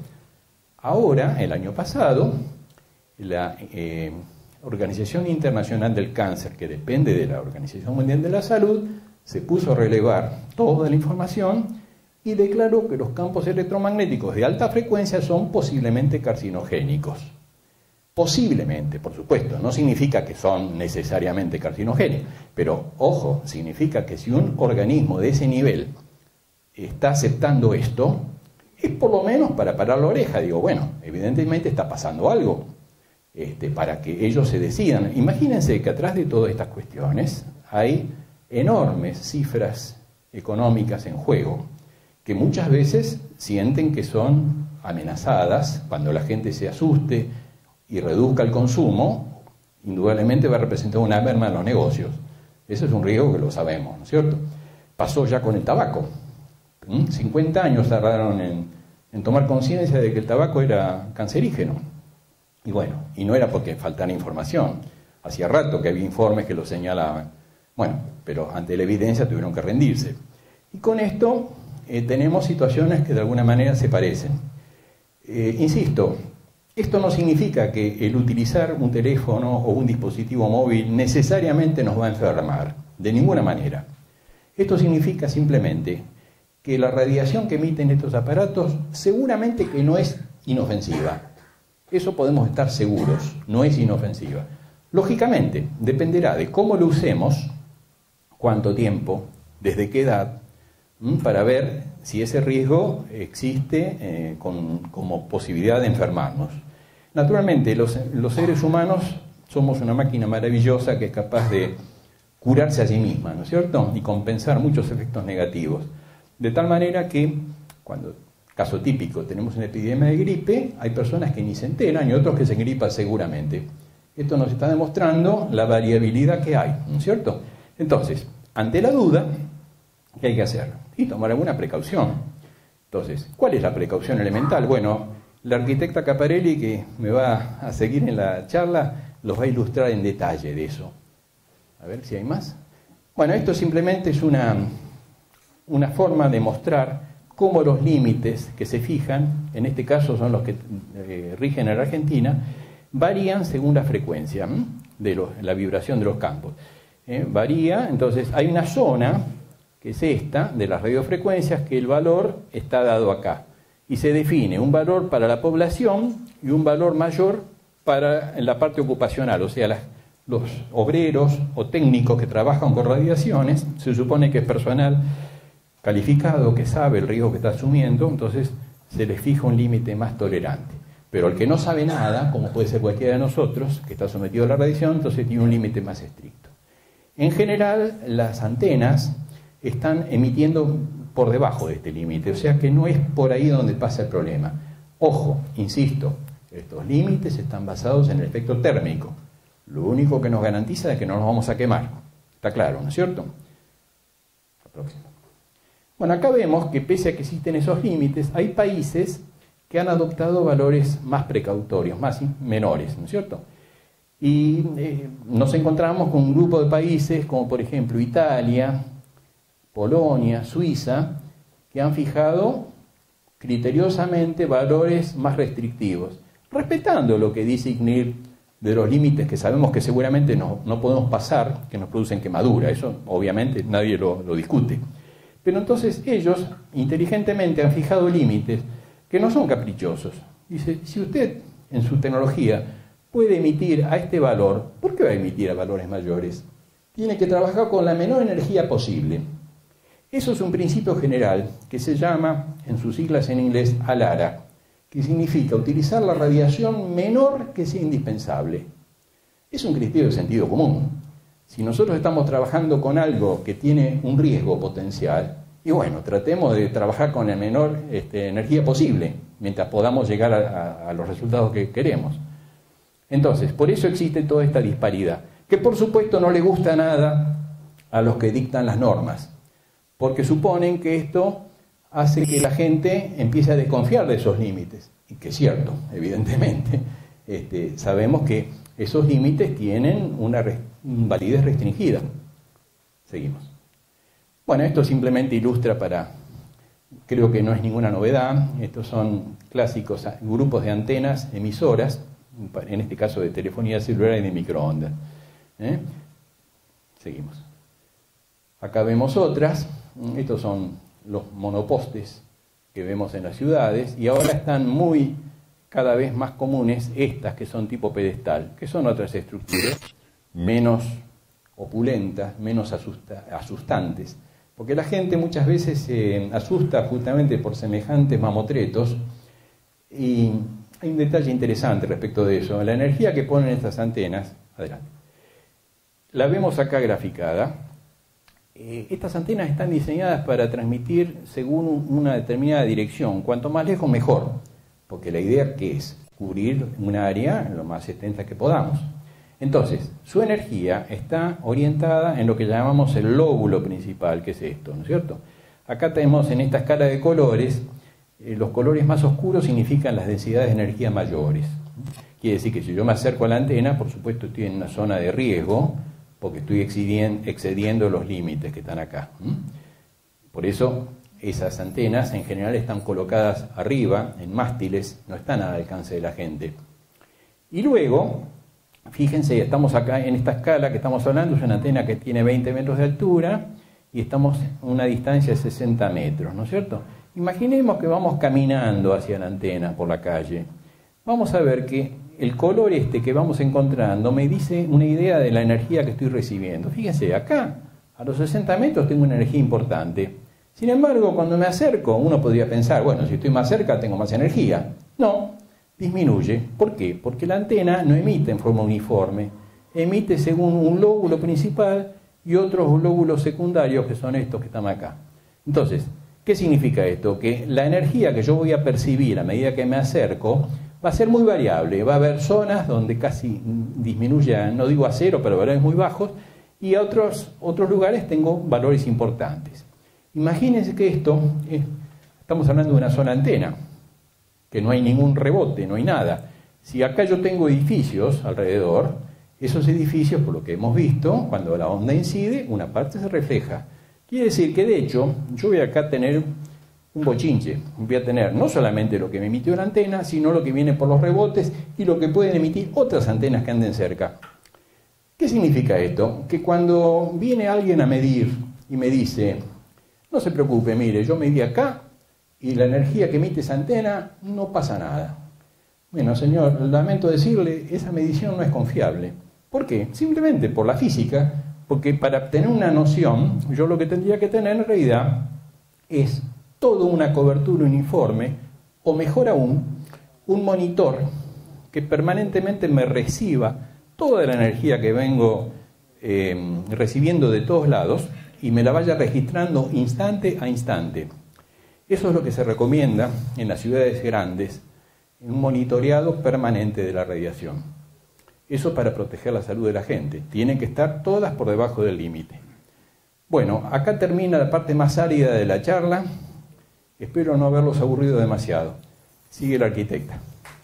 ahora, el año pasado, la eh, Organización Internacional del Cáncer, que depende de la Organización Mundial de la Salud, se puso a relevar toda la información y declaró que los campos electromagnéticos de alta frecuencia son posiblemente carcinogénicos. Posiblemente, por supuesto, no significa que son necesariamente carcinogénicos, pero ojo, significa que si un organismo de ese nivel está aceptando esto, es por lo menos para parar la oreja. Digo, bueno, evidentemente está pasando algo, este, para que ellos se decidan. Imagínense que atrás de todas estas cuestiones hay enormes cifras económicas en juego, que muchas veces sienten que son amenazadas. Cuando la gente se asuste y reduzca el consumo, indudablemente va a representar una merma en los negocios. Eso es un riesgo que lo sabemos, ¿no es cierto? Pasó ya con el tabaco. ¿Mm? cincuenta años tardaron en, en tomar conciencia de que el tabaco era cancerígeno. Y bueno, y no era porque faltara información. Hacía rato que había informes que lo señalaban. Bueno, pero ante la evidencia tuvieron que rendirse. Y con esto eh, tenemos situaciones que de alguna manera se parecen. Eh, insisto, esto no significa que el utilizar un teléfono o un dispositivo móvil necesariamente nos va a enfermar, de ninguna manera. Esto significa simplemente que la radiación que emiten estos aparatos seguramente que no es inofensiva. Eso podemos estar seguros, no es inofensiva. Lógicamente, dependerá de cómo lo usemos, cuánto tiempo, desde qué edad, para ver si ese riesgo existe eh, con, como posibilidad de enfermarnos. Naturalmente, los, los seres humanos somos una máquina maravillosa que es capaz de curarse a sí misma, ¿no es cierto? Y compensar muchos efectos negativos. De tal manera que, cuando, caso típico, tenemos una epidemia de gripe, hay personas que ni se enteran y otros que se gripan seguramente. Esto nos está demostrando la variabilidad que hay, ¿no es cierto? Entonces, ante la duda, ¿qué hay que hacer? Y tomar alguna precaución. Entonces, ¿cuál es la precaución elemental? Bueno, la arquitecta Caparelli, que me va a seguir en la charla, los va a ilustrar en detalle de eso. A ver si hay más. Bueno, esto simplemente es una, una forma de mostrar cómo los límites que se fijan, en este caso son los que eh, rigen en la Argentina, varían según la frecuencia ¿m? de los, la vibración de los campos. Eh, varía, entonces hay una zona, que es esta, de las radiofrecuencias, que el valor está dado acá. Y se define un valor para la población y un valor mayor para la parte ocupacional, o sea, las, los obreros o técnicos que trabajan con radiaciones, se supone que es personal calificado, que sabe el riesgo que está asumiendo, entonces se les fija un límite más tolerante. Pero el que no sabe nada, como puede ser cualquiera de nosotros, que está sometido a la radiación, entonces tiene un límite más estricto. En general, las antenas están emitiendo por debajo de este límite, o sea que no es por ahí donde pasa el problema. Ojo, insisto, estos límites están basados en el efecto térmico. Lo único que nos garantiza es que no nos vamos a quemar. Está claro, ¿no es cierto? La próxima. Bueno, acá vemos que pese a que existen esos límites, hay países que han adoptado valores más precautorios, más menores, ¿no es cierto? Y eh, nos encontramos con un grupo de países como por ejemplo Italia, Polonia, Suiza, que han fijado criteriosamente valores más restrictivos, respetando lo que dice I C N I R de los límites que sabemos que seguramente no, no podemos pasar, que nos producen quemadura. Eso obviamente nadie lo, lo discute. Pero entonces ellos inteligentemente han fijado límites que no son caprichosos. Dice, si usted en su tecnología puede emitir a este valor, ¿por qué va a emitir a valores mayores? Tiene que trabajar con la menor energía posible. Eso es un principio general que se llama, en sus siglas en inglés, ALARA, que significa utilizar la radiación menor que sea indispensable. Es un criterio de sentido común. Si nosotros estamos trabajando con algo que tiene un riesgo potencial, y bueno, tratemos de trabajar con la menor este, energía posible, mientras podamos llegar a, a, a los resultados que queremos. Entonces, por eso existe toda esta disparidad, que por supuesto no le gusta nada a los que dictan las normas, porque suponen que esto hace que la gente empiece a desconfiar de esos límites, y que es cierto, evidentemente. Este, sabemos que esos límites tienen una validez restringida. Seguimos. Bueno, esto simplemente ilustra para, creo que no es ninguna novedad, estos son clásicos grupos de antenas emisoras, en este caso de telefonía celular y de microondas. ¿Eh? Seguimos. Acá vemos otras, estos son los monopostes que vemos en las ciudades, y ahora están muy, cada vez más comunes estas que son tipo pedestal, que son otras estructuras menos opulentas, menos asusta, asustantes, porque la gente muchas veces se asusta justamente por semejantes mamotretos, y hay un detalle interesante respecto de eso. La energía que ponen estas antenas, adelante, la vemos acá graficada. Eh, estas antenas están diseñadas para transmitir según una determinada dirección, cuanto más lejos mejor, porque la idea que es cubrir un área lo más extensa que podamos. Entonces, su energía está orientada en lo que llamamos el lóbulo principal, que es esto, ¿no es cierto? Acá tenemos en esta escala de colores, eh, los colores más oscuros significan las densidades de energía mayores. Quiere decir que si yo me acerco a la antena, por supuesto estoy en una zona de riesgo, porque estoy excediendo, excediendo los límites que están acá. Por eso esas antenas en general están colocadas arriba, en mástiles, no están al alcance de la gente. Y luego, fíjense, estamos acá en esta escala que estamos hablando, es una antena que tiene veinte metros de altura y estamos a una distancia de sesenta metros, ¿no es cierto? Imaginemos que vamos caminando hacia la antena por la calle. Vamos a ver que el color este que vamos encontrando me dice una idea de la energía que estoy recibiendo. Fíjense, acá, a los sesenta metros tengo una energía importante. Sin embargo, cuando me acerco, uno podría pensar, bueno, si estoy más cerca tengo más energía. No, disminuye. ¿Por qué? Porque la antena no emite en forma uniforme. Emite según un lóbulo principal y otros lóbulos secundarios, que son estos que están acá. Entonces, ¿qué significa esto? Que la energía que yo voy a percibir a medida que me acerco va a ser muy variable. Va a haber zonas donde casi disminuye, no digo a cero, pero valores muy bajos, y a otros, otros lugares tengo valores importantes. Imagínense que esto, eh, estamos hablando de una sola antena, que no hay ningún rebote, no hay nada. Si acá yo tengo edificios alrededor, esos edificios, por lo que hemos visto, cuando la onda incide, una parte se refleja. Quiere decir que, de hecho, yo voy acá a tener un bochinche. Voy a tener no solamente lo que me emitió la antena, sino lo que viene por los rebotes y lo que pueden emitir otras antenas que anden cerca. ¿Qué significa esto? Que cuando viene alguien a medir y me dice, no se preocupe, mire, yo medí acá y la energía que emite esa antena no pasa nada. Bueno, señor, lamento decirle, esa medición no es confiable. ¿Por qué? Simplemente por la física, porque para tener una noción, yo lo que tendría que tener en realidad es toda una cobertura uniforme, o mejor aún, un monitor que permanentemente me reciba toda la energía que vengo eh, recibiendo de todos lados y me la vaya registrando instante a instante. Eso es lo que se recomienda en las ciudades grandes, un monitoreado permanente de la radiación. Eso para proteger la salud de la gente. Tienen que estar todas por debajo del límite. Bueno, acá termina la parte más árida de la charla. Espero no haberlos aburrido demasiado. Sigue la arquitecta.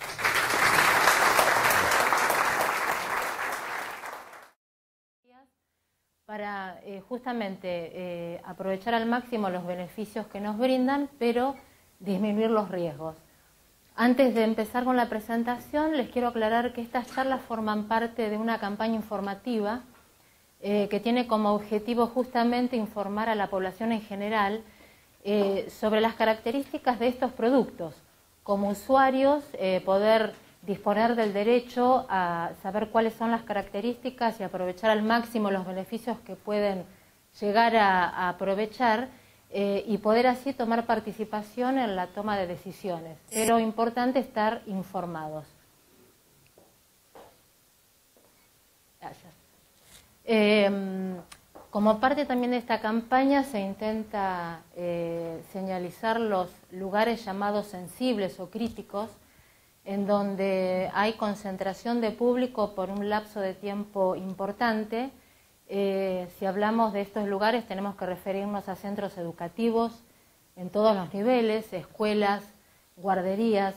Para eh, justamente eh, aprovechar al máximo los beneficios que nos brindan, pero disminuir los riesgos. Antes de empezar con la presentación, les quiero aclarar que estas charlas forman parte de una campaña informativa eh, que tiene como objetivo justamente informar a la población en general Eh, sobre las características de estos productos. Como usuarios, eh, poder disponer del derecho a saber cuáles son las características y aprovechar al máximo los beneficios que pueden llegar a, a aprovechar eh, y poder así tomar participación en la toma de decisiones. Pero importante estar informados. Gracias. Eh, como parte también de esta campaña se intenta eh, señalizar los lugares llamados sensibles o críticos, en donde hay concentración de público por un lapso de tiempo importante. Eh, si hablamos de estos lugares tenemos que referirnos a centros educativos en todos los niveles, escuelas, guarderías,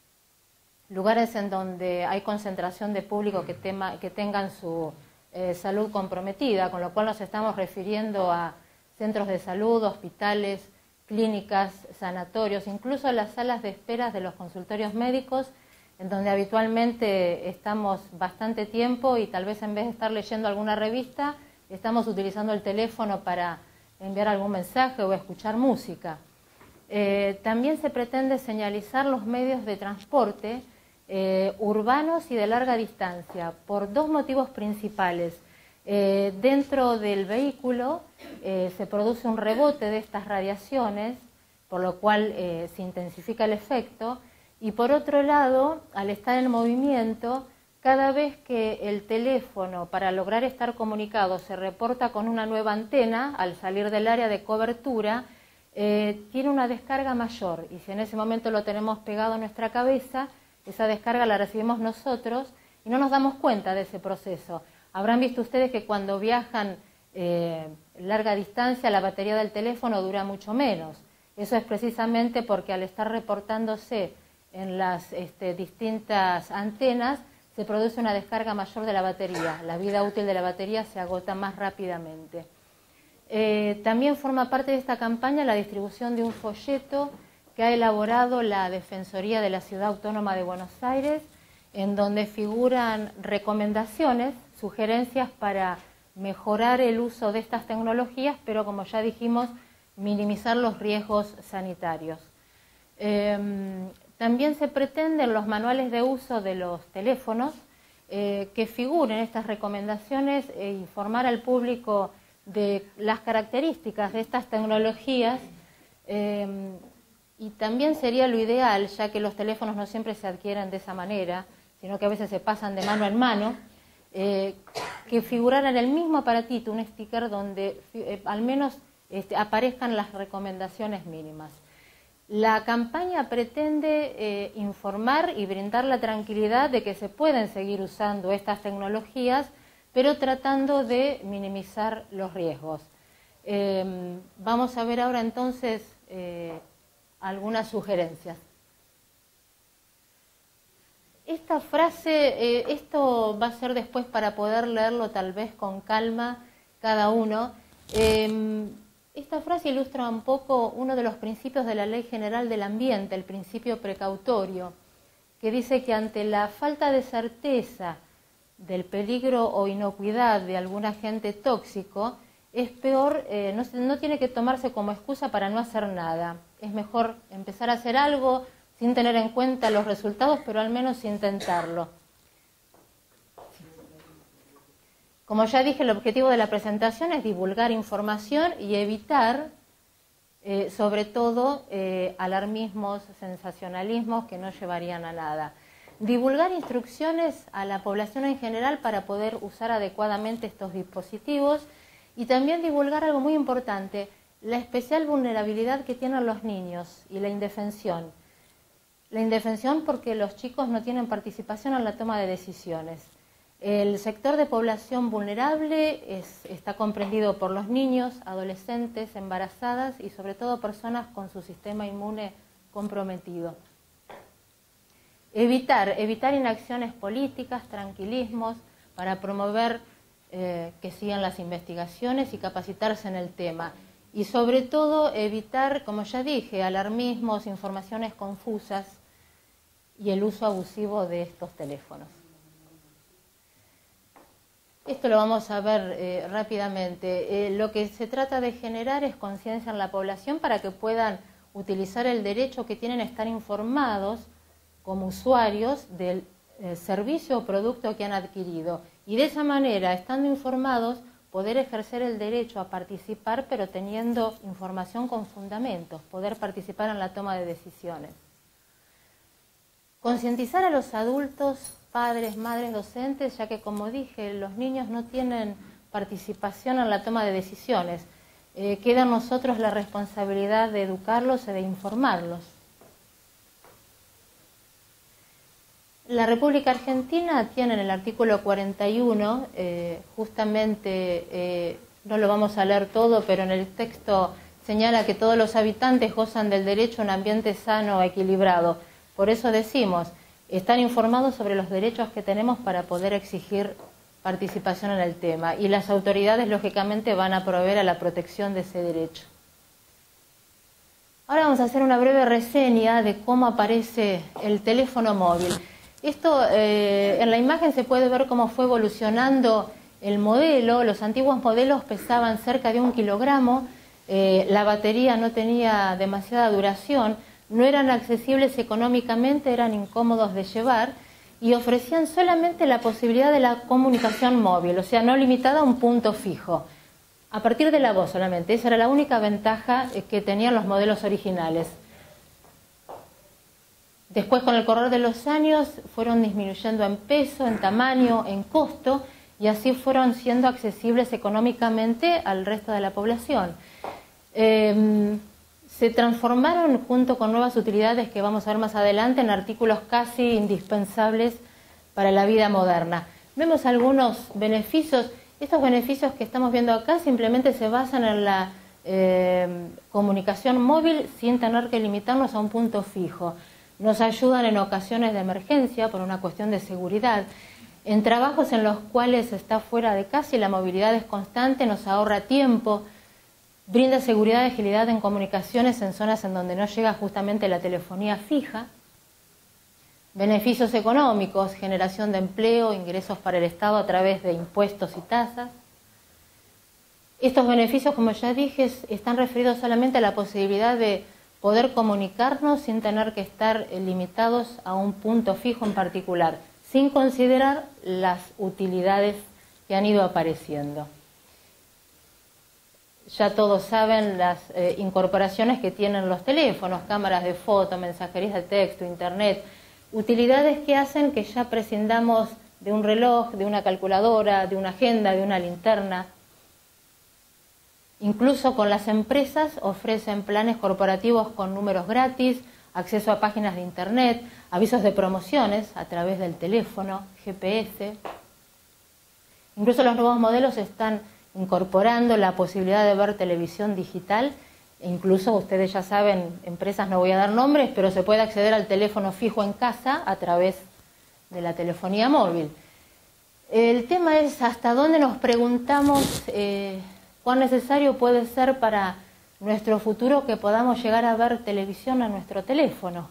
lugares en donde hay concentración de público que, tema, que tengan su eh, salud comprometida, con lo cual nos estamos refiriendo a centros de salud, hospitales, clínicas, sanatorios, incluso las salas de espera de los consultorios médicos, en donde habitualmente estamos bastante tiempo y tal vez en vez de estar leyendo alguna revista, estamos utilizando el teléfono para enviar algún mensaje o escuchar música. Eh, también se pretende señalizar los medios de transporte eh, urbanos y de larga distancia por dos motivos principales. Eh, dentro del vehículo eh, se produce un rebote de estas radiaciones, por lo cual eh, se intensifica el efecto, y por otro lado, al estar en movimiento, cada vez que el teléfono, para lograr estar comunicado, se reporta con una nueva antena, al salir del área de cobertura, eh, tiene una descarga mayor, y si en ese momento lo tenemos pegado a nuestra cabeza, esa descarga la recibimos nosotros y no nos damos cuenta de ese proceso. Habrán visto ustedes que cuando viajan eh, larga distancia, la batería del teléfono dura mucho menos. Eso es precisamente porque al estar reportándose en las este, distintas antenas, se produce una descarga mayor de la batería. La vida útil de la batería se agota más rápidamente. Eh, también forma parte de esta campaña la distribución de un folleto que ha elaborado la Defensoría de la Ciudad Autónoma de Buenos Aires, en donde figuran recomendaciones, sugerencias para mejorar el uso de estas tecnologías, pero como ya dijimos, minimizar los riesgos sanitarios. Eh, también se pretende en los manuales de uso de los teléfonos eh, que figuren estas recomendaciones e informar al público de las características de estas tecnologías, eh, y también sería lo ideal, ya que los teléfonos no siempre se adquieren de esa manera, sino que a veces se pasan de mano en mano, eh, que figurara en el mismo aparatito un sticker donde eh, al menos este, aparezcan las recomendaciones mínimas. La campaña pretende eh, informar y brindar la tranquilidad de que se pueden seguir usando estas tecnologías, pero tratando de minimizar los riesgos. Eh, vamos a ver ahora entonces eh, algunas sugerencias. Esta frase, eh, esto va a ser después para poder leerlo tal vez con calma cada uno. Eh, esta frase ilustra un poco uno de los principios de la Ley General del Ambiente, el principio precautorio, que dice que ante la falta de certeza del peligro o inocuidad de algún agente tóxico, es peor, eh, no, no tiene que tomarse como excusa para no hacer nada. Es mejor empezar a hacer algo sin tener en cuenta los resultados, pero al menos intentarlo. Como ya dije, el objetivo de la presentación es divulgar información y evitar, eh, sobre todo, eh, alarmismos, sensacionalismos que no llevarían a nada. Divulgar instrucciones a la población en general para poder usar adecuadamente estos dispositivos y también divulgar algo muy importante, la especial vulnerabilidad que tienen los niños y la indefensión. La indefensión porque los chicos no tienen participación en la toma de decisiones. El sector de población vulnerable es, está comprendido por los niños, adolescentes, embarazadas y sobre todo personas con su sistema inmune comprometido. Evitar, evitar inacciones políticas, tranquilismos, para promover eh, que sigan las investigaciones y capacitarse en el tema. Y sobre todo evitar, como ya dije, alarmismos, informaciones confusas y el uso abusivo de estos teléfonos. Esto lo vamos a ver eh, rápidamente. Eh, lo que se trata de generar es conciencia en la población para que puedan utilizar el derecho que tienen a estar informados como usuarios del eh, servicio o producto que han adquirido. Y de esa manera, estando informados, poder ejercer el derecho a participar, pero teniendo información con fundamentos, poder participar en la toma de decisiones. Concientizar a los adultos, padres, madres, docentes, ya que como dije, los niños no tienen participación en la toma de decisiones. Eh, queda a nosotros la responsabilidad de educarlos y de informarlos. La República Argentina tiene en el artículo cuarenta y uno, eh, justamente, eh, no lo vamos a leer todo, pero en el texto señala que todos los habitantes gozan del derecho a un ambiente sano, equilibrado. Por eso decimos, están informados sobre los derechos que tenemos para poder exigir participación en el tema, y las autoridades lógicamente van a proveer a la protección de ese derecho. Ahora vamos a hacer una breve reseña de cómo aparece el teléfono móvil. Esto eh, en la imagen se puede ver cómo fue evolucionando el modelo. Los antiguos modelos pesaban cerca de un kilogramo, eh, la batería no tenía demasiada duración, no eran accesibles económicamente, eran incómodos de llevar y ofrecían solamente la posibilidad de la comunicación móvil, o sea, no limitada a un punto fijo, a partir de la voz solamente. Esa era la única ventaja que tenían los modelos originales. Después, con el correr de los años, fueron disminuyendo en peso, en tamaño, en costo, y así fueron siendo accesibles económicamente al resto de la población. Eh, se transformaron, junto con nuevas utilidades que vamos a ver más adelante, en artículos casi indispensables para la vida moderna. Vemos algunos beneficios. Estos beneficios que estamos viendo acá simplemente se basan en la eh, comunicación móvil sin tener que limitarnos a un punto fijo. Nos ayudan en ocasiones de emergencia por una cuestión de seguridad. En trabajos en los cuales está fuera de casa y la movilidad es constante, nos ahorra tiempo, brinda seguridad y agilidad en comunicaciones en zonas en donde no llega justamente la telefonía fija. Beneficios económicos, generación de empleo, ingresos para el Estado a través de impuestos y tasas. Estos beneficios, como ya dije, están referidos solamente a la posibilidad de poder comunicarnos sin tener que estar limitados a un punto fijo en particular, sin considerar las utilidades que han ido apareciendo. Ya todos saben las eh, incorporaciones que tienen los teléfonos, cámaras de foto, mensajerías de texto, internet, utilidades que hacen que ya prescindamos de un reloj, de una calculadora, de una agenda, de una linterna. Incluso con las empresas ofrecen planes corporativos con números gratis, acceso a páginas de internet, avisos de promociones a través del teléfono, G P S. Incluso los nuevos modelos están incorporando la posibilidad de ver televisión digital. E incluso, ustedes ya saben, empresas, no voy a dar nombres, pero se puede acceder al teléfono fijo en casa a través de la telefonía móvil. El tema es hasta dónde nos preguntamos eh, cuán necesario puede ser para nuestro futuro que podamos llegar a ver televisión en nuestro teléfono.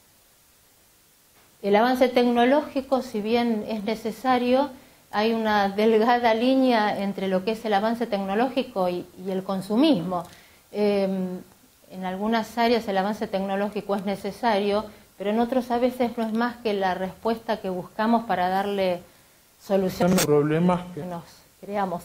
El avance tecnológico, si bien es necesario, hay una delgada línea entre lo que es el avance tecnológico y, y el consumismo. Eh, en algunas áreas el avance tecnológico es necesario, pero en otros a veces no es más que la respuesta que buscamos para darle solución a los problemas que nos creamos.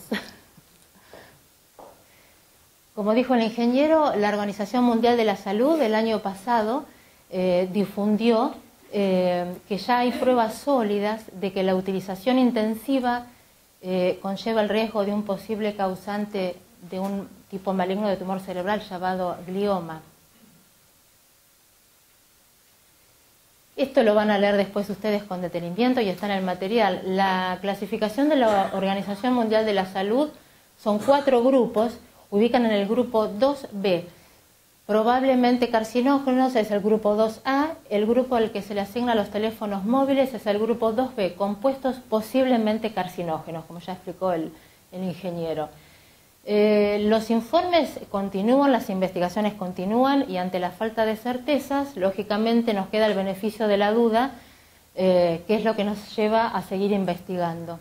Como dijo el ingeniero, la Organización Mundial de la Salud el año pasado eh, difundió eh, que ya hay pruebas sólidas de que la utilización intensiva eh, conlleva el riesgo de un posible causante de un tipo maligno de tumor cerebral llamado glioma. Esto lo van a leer después ustedes con detenimiento y está en el material. La clasificación de la Organización Mundial de la Salud son cuatro grupos, ubican en el grupo dos B. Probablemente carcinógenos es el grupo dos A, el grupo al que se le asigna a los teléfonos móviles es el grupo dos B, compuestos posiblemente carcinógenos, como ya explicó el, el ingeniero. Eh, los informes continúan, las investigaciones continúan y ante la falta de certezas, lógicamente nos queda el beneficio de la duda, eh, que es lo que nos lleva a seguir investigando.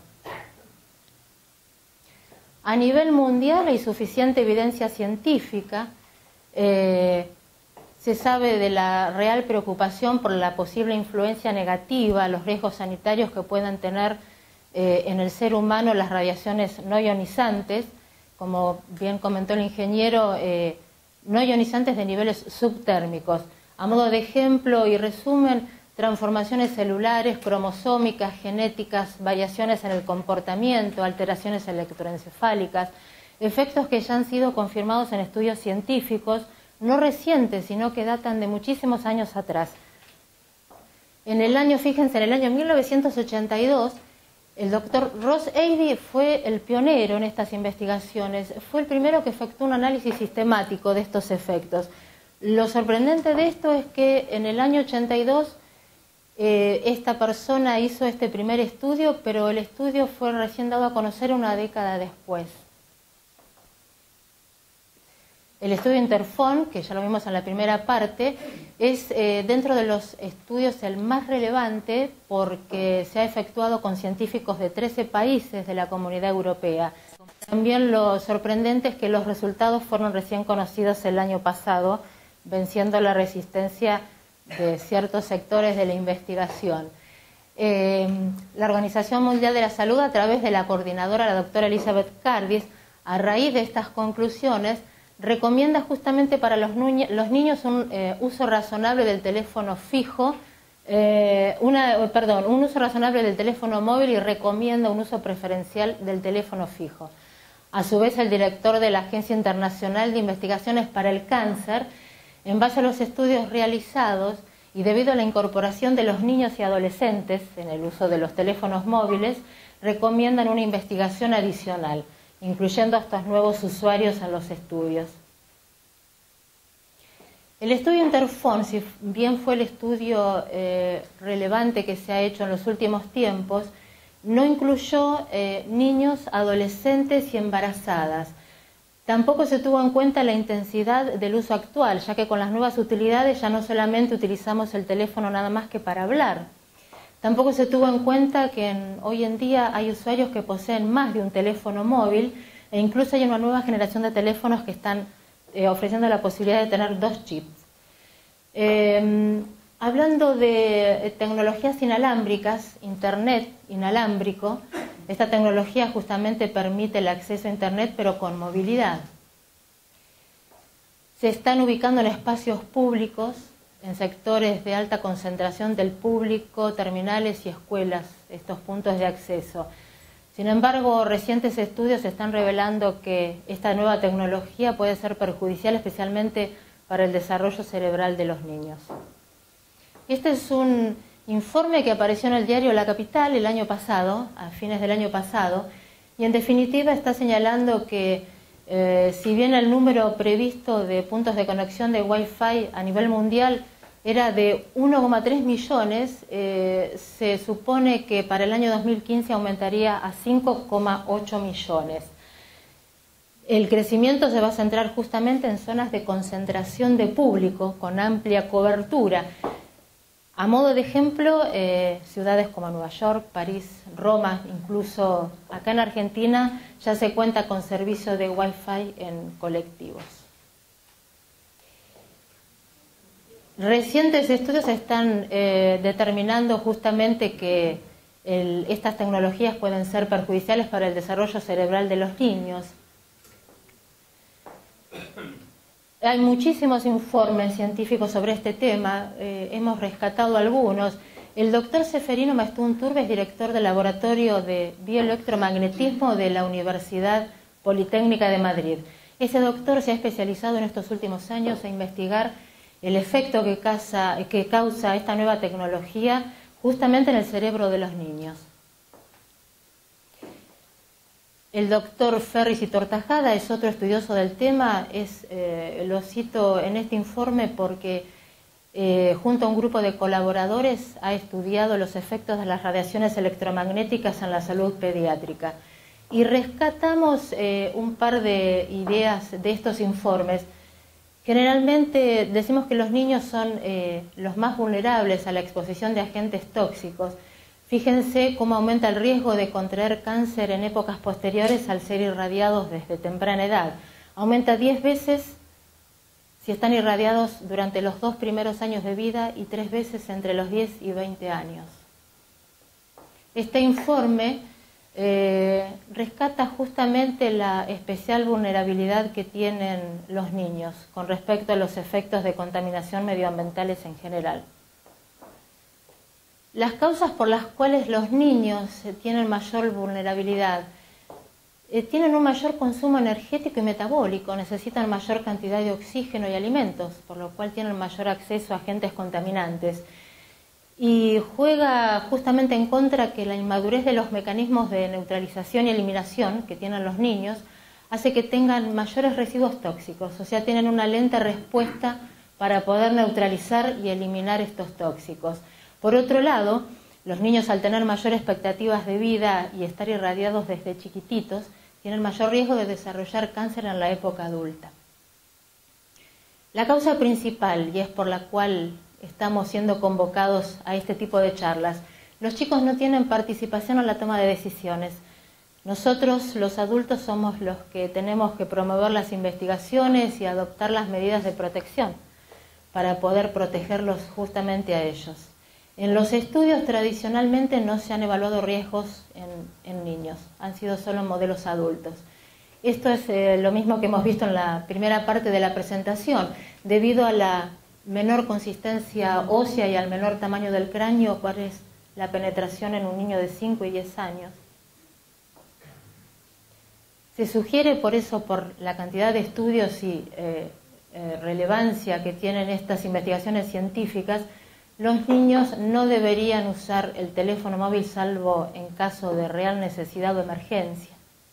A nivel mundial hay suficiente evidencia científica, eh, se sabe de la real preocupación por la posible influencia negativa, los riesgos sanitarios que puedan tener eh, en el ser humano las radiaciones no ionizantes, como bien comentó el ingeniero, eh, no ionizantes de niveles subtérmicos. A modo de ejemplo y resumen, transformaciones celulares, cromosómicas, genéticas, variaciones en el comportamiento, alteraciones electroencefálicas, efectos que ya han sido confirmados en estudios científicos, no recientes, sino que datan de muchísimos años atrás. En el año, fíjense, en el año mil novecientos ochenta y dos, el doctor Ross Avey fue el pionero en estas investigaciones, fue el primero que efectuó un análisis sistemático de estos efectos. Lo sorprendente de esto es que en el año ochenta y dos eh, esta persona hizo este primer estudio, pero el estudio fue recién dado a conocer una década después. El estudio Interphone, que ya lo vimos en la primera parte, es eh, dentro de los estudios el más relevante porque se ha efectuado con científicos de trece países de la Comunidad Europea. También lo sorprendente es que los resultados fueron recién conocidos el año pasado, venciendo la resistencia de ciertos sectores de la investigación. Eh, la Organización Mundial de la Salud, a través de la coordinadora, la doctora Elizabeth Cardis, a raíz de estas conclusiones, recomienda justamente para los, los niños un eh, uso razonable del teléfono fijo, eh, una, perdón, un uso razonable del teléfono móvil y recomienda un uso preferencial del teléfono fijo. A su vez, el director de la Agencia Internacional de Investigaciones para el Cáncer, en base a los estudios realizados y debido a la incorporación de los niños y adolescentes en el uso de los teléfonos móviles, recomiendan una investigación adicional, incluyendo a estos nuevos usuarios en los estudios. El estudio Interphone, si bien fue el estudio eh, relevante que se ha hecho en los últimos tiempos, no incluyó eh, niños, adolescentes y embarazadas. Tampoco se tuvo en cuenta la intensidad del uso actual, ya que con las nuevas utilidades ya no solamente utilizamos el teléfono nada más que para hablar. Tampoco se tuvo en cuenta que en, hoy en día hay usuarios que poseen más de un teléfono móvil e incluso hay una nueva generación de teléfonos que están eh, ofreciendo la posibilidad de tener dos chips. Eh, hablando de tecnologías inalámbricas, Internet inalámbrico, esta tecnología justamente permite el acceso a Internet pero con movilidad. Se están ubicando en espacios públicos, en sectores de alta concentración del público, terminales y escuelas, estos puntos de acceso. Sin embargo, recientes estudios están revelando que esta nueva tecnología puede ser perjudicial especialmente para el desarrollo cerebral de los niños. Este es un informe que apareció en el diario La Capital el año pasado, a fines del año pasado, y en definitiva está señalando que eh, si bien el número previsto de puntos de conexión de Wi-Fi a nivel mundial era de uno coma tres millones, eh, se supone que para el año dos mil quince aumentaría a cinco coma ocho millones. El crecimiento se va a centrar justamente en zonas de concentración de público con amplia cobertura. A modo de ejemplo, eh, ciudades como Nueva York, París, Roma, incluso acá en Argentina ya se cuenta con servicio de Wi-Fi en colectivos. Recientes estudios están eh, determinando justamente que el, estas tecnologías pueden ser perjudiciales para el desarrollo cerebral de los niños. Hay muchísimos informes científicos sobre este tema, eh, hemos rescatado algunos. El doctor Seferino Maestún-Turbe es director del Laboratorio de Bioelectromagnetismo de la Universidad Politécnica de Madrid. Ese doctor se ha especializado en estos últimos años a investigar el efecto que causa, que causa esta nueva tecnología justamente en el cerebro de los niños. El doctor Ferris y Tortajada es otro estudioso del tema, es, eh, lo cito en este informe porque eh, junto a un grupo de colaboradores ha estudiado los efectos de las radiaciones electromagnéticas en la salud pediátrica. Y rescatamos eh, un par de ideas de estos informes. Generalmente decimos que los niños son eh, los más vulnerables a la exposición de agentes tóxicos. Fíjense cómo aumenta el riesgo de contraer cáncer en épocas posteriores al ser irradiados desde temprana edad. Aumenta diez veces si están irradiados durante los dos primeros años de vida y tres veces entre los diez y veinte años. Este informe eh, rescata justamente la especial vulnerabilidad que tienen los niños con respecto a los efectos de contaminación medioambientales en general. Las causas por las cuales los niños tienen mayor vulnerabilidad, eh, tienen un mayor consumo energético y metabólico, necesitan mayor cantidad de oxígeno y alimentos, por lo cual tienen mayor acceso a agentes contaminantes. Y juega justamente en contra que la inmadurez de los mecanismos de neutralización y eliminación que tienen los niños hace que tengan mayores residuos tóxicos, o sea, tienen una lenta respuesta para poder neutralizar y eliminar estos tóxicos. Por otro lado, los niños, al tener mayores expectativas de vida y estar irradiados desde chiquititos, tienen mayor riesgo de desarrollar cáncer en la época adulta. La causa principal, y es por la cual estamos siendo convocados a este tipo de charlas, los chicos no tienen participación en la toma de decisiones. Nosotros, los adultos, somos los que tenemos que promover las investigaciones y adoptar las medidas de protección para poder protegerlos justamente a ellos. En los estudios tradicionalmente no se han evaluado riesgos en, en niños, han sido solo modelos adultos. Esto es eh, lo mismo que hemos visto en la primera parte de la presentación. Debido a la menor consistencia ósea y al menor tamaño del cráneo, ¿cuál es la penetración en un niño de cinco y diez años? Se sugiere por eso, por la cantidad de estudios y eh, eh, relevancia que tienen estas investigaciones científicas, los niños no deberían usar el teléfono móvil salvo en caso de real necesidad o emergencia.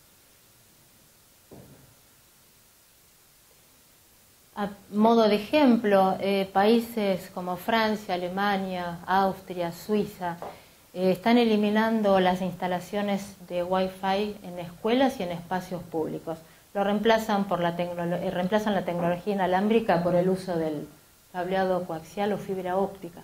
A modo de ejemplo, eh, países como Francia, Alemania, Austria, Suiza, eh, están eliminando las instalaciones de Wi-Fi en escuelas y en espacios públicos. Lo reemplazan, por la eh, reemplazan la tecnología inalámbrica por el uso del cableado coaxial o fibra óptica.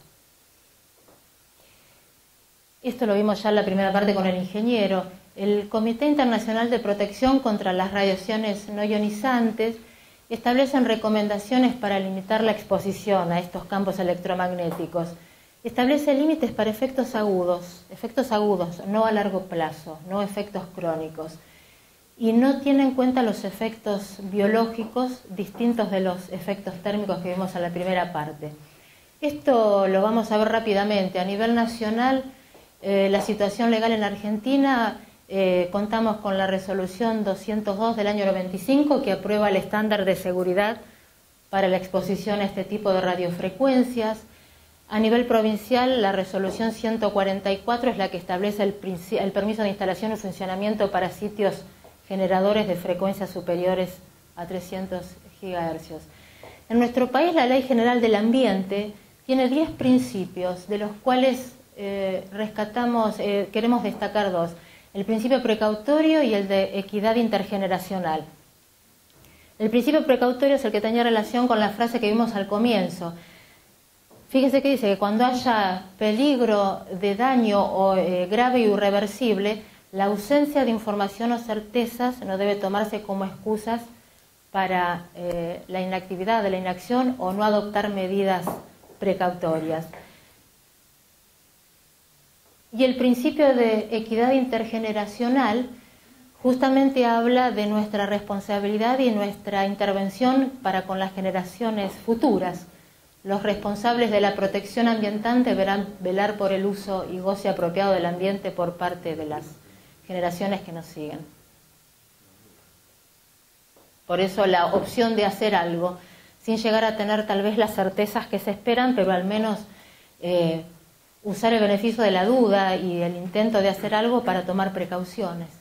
Esto lo vimos ya en la primera parte con el ingeniero. El Comité Internacional de Protección contra las Radiaciones No Ionizantes establecen recomendaciones para limitar la exposición a estos campos electromagnéticos. Establece límites para efectos agudos, efectos agudos, no a largo plazo, no efectos crónicos. Y no tiene en cuenta los efectos biológicos distintos de los efectos térmicos que vimos en la primera parte. Esto lo vamos a ver rápidamente. A nivel nacional, eh, la situación legal en Argentina, eh, contamos con la resolución doscientos dos del año noventa y cinco que aprueba el estándar de seguridad para la exposición a este tipo de radiofrecuencias. A nivel provincial, la resolución ciento cuarenta y cuatro es la que establece el, el permiso de instalación y funcionamiento para sitios generadores de frecuencias superiores a trescientos gigahercios. En nuestro país, la Ley General del Ambiente tiene diez principios, de los cuales eh, rescatamos, eh, queremos destacar dos: el principio precautorio y el de equidad intergeneracional. El principio precautorio es el que tenía relación con la frase que vimos al comienzo. Fíjense que dice que cuando haya peligro de daño o eh, grave y irreversible, la ausencia de información o certezas no debe tomarse como excusas para eh, la inactividad, de la inacción o no adoptar medidas precautorias. Y el principio de equidad intergeneracional justamente habla de nuestra responsabilidad y nuestra intervención para con las generaciones futuras. Los responsables de la protección ambiental deberán velar por el uso y goce apropiado del ambiente por parte de las generaciones que nos siguen. Por eso la opción de hacer algo, sin llegar a tener tal vez las certezas que se esperan, pero al menos eh, usar el beneficio de la duda y el intento de hacer algo para tomar precauciones.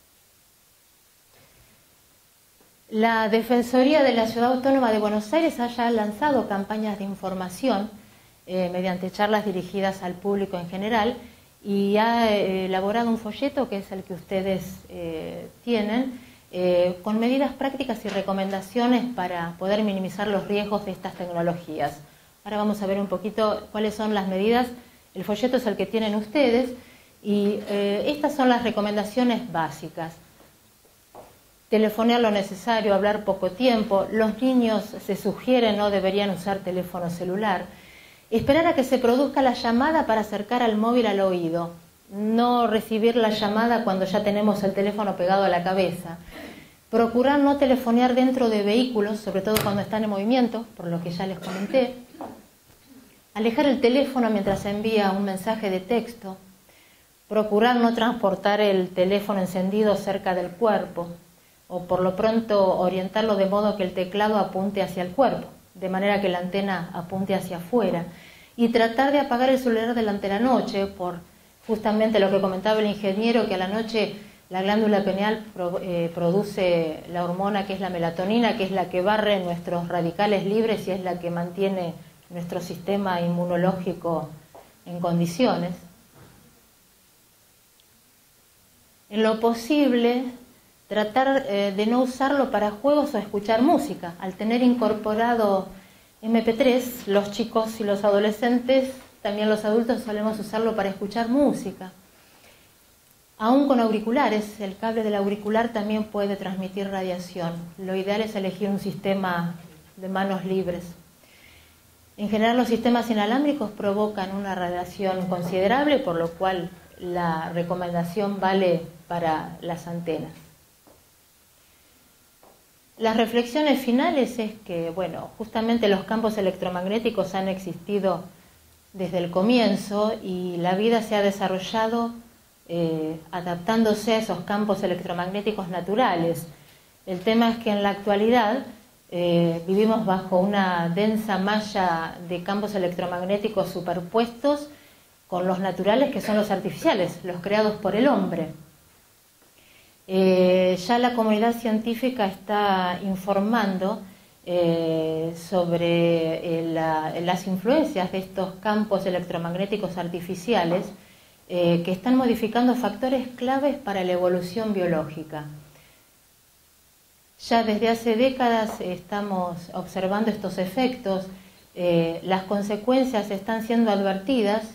La Defensoría de la Ciudad Autónoma de Buenos Aires haya lanzado campañas de información eh, mediante charlas dirigidas al público en general y ha eh, elaborado un folleto, que es el que ustedes eh, tienen, eh, con medidas prácticas y recomendaciones para poder minimizar los riesgos de estas tecnologías. Ahora vamos a ver un poquito cuáles son las medidas. El folleto es el que tienen ustedes y eh, estas son las recomendaciones básicas. Telefonear lo necesario, hablar poco tiempo. Los niños, se sugiere, no deberían usar teléfono celular. Esperar a que se produzca la llamada para acercar al móvil al oído. No recibir la llamada cuando ya tenemos el teléfono pegado a la cabeza. Procurar no telefonear dentro de vehículos, sobre todo cuando están en movimiento, por lo que ya les comenté. alejar el teléfono mientras se envía un mensaje de texto, procurar no transportar el teléfono encendido cerca del cuerpo, o por lo pronto orientarlo de modo que el teclado apunte hacia el cuerpo, de manera que la antena apunte hacia afuera, y tratar de apagar el celular durante la noche, por justamente lo que comentaba el ingeniero, que a la noche la glándula pineal pro, eh, produce la hormona que es la melatonina, que es la que barre nuestros radicales libres y es la que mantiene nuestro sistema inmunológico en condiciones. En lo posible, tratar eh, de no usarlo para juegos o escuchar música. Al tener incorporado eme pe tres, los chicos y los adolescentes, también los adultos solemos usarlo para escuchar música. Aún con auriculares, el cable del auricular también puede transmitir radiación. Lo ideal es elegir un sistema de manos libres. En general, los sistemas inalámbricos provocan una radiación considerable, por lo cual la recomendación vale para las antenas. Las reflexiones finales es que, bueno, justamente los campos electromagnéticos han existido desde el comienzo y la vida se ha desarrollado eh, adaptándose a esos campos electromagnéticos naturales. El tema es que en la actualidad eh, vivimos bajo una densa malla de campos electromagnéticos superpuestos con los naturales, que son los artificiales, los creados por el hombre. Eh, ya la comunidad científica está informando eh, sobre eh, la, las influencias de estos campos electromagnéticos artificiales eh, que están modificando factores claves para la evolución biológica. Ya desde hace décadas estamos observando estos efectos, eh, las consecuencias están siendo advertidas.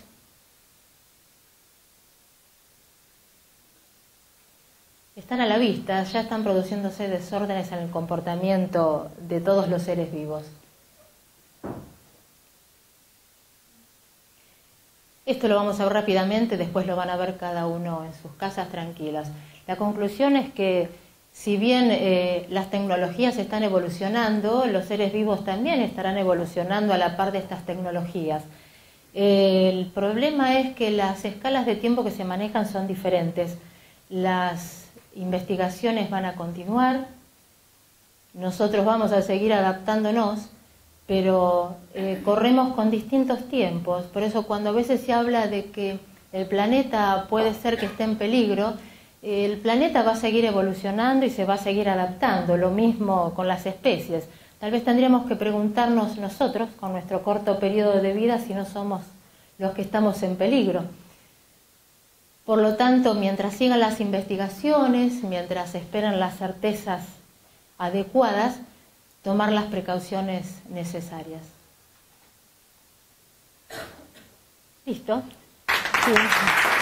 Están a la vista, ya están produciéndose desórdenes en el comportamiento de todos los seres vivos. Esto lo vamos a ver rápidamente, después lo van a ver cada uno en sus casas tranquilas. La conclusión es que si bien eh, las tecnologías están evolucionando, los seres vivos también estarán evolucionando a la par de estas tecnologías. El problema es que las escalas de tiempo que se manejan son diferentes. Las investigaciones van a continuar, nosotros vamos a seguir adaptándonos, pero eh, corremos con distintos tiempos. Por eso cuando a veces se habla de que el planeta puede ser que esté en peligro, el planeta va a seguir evolucionando y se va a seguir adaptando, lo mismo con las especies. Tal vez tendríamos que preguntarnos nosotros, con nuestro corto periodo de vida, si no somos los que estamos en peligro. Por lo tanto, mientras sigan las investigaciones, mientras esperan las certezas adecuadas, tomar las precauciones necesarias. ¿Listo? Sí.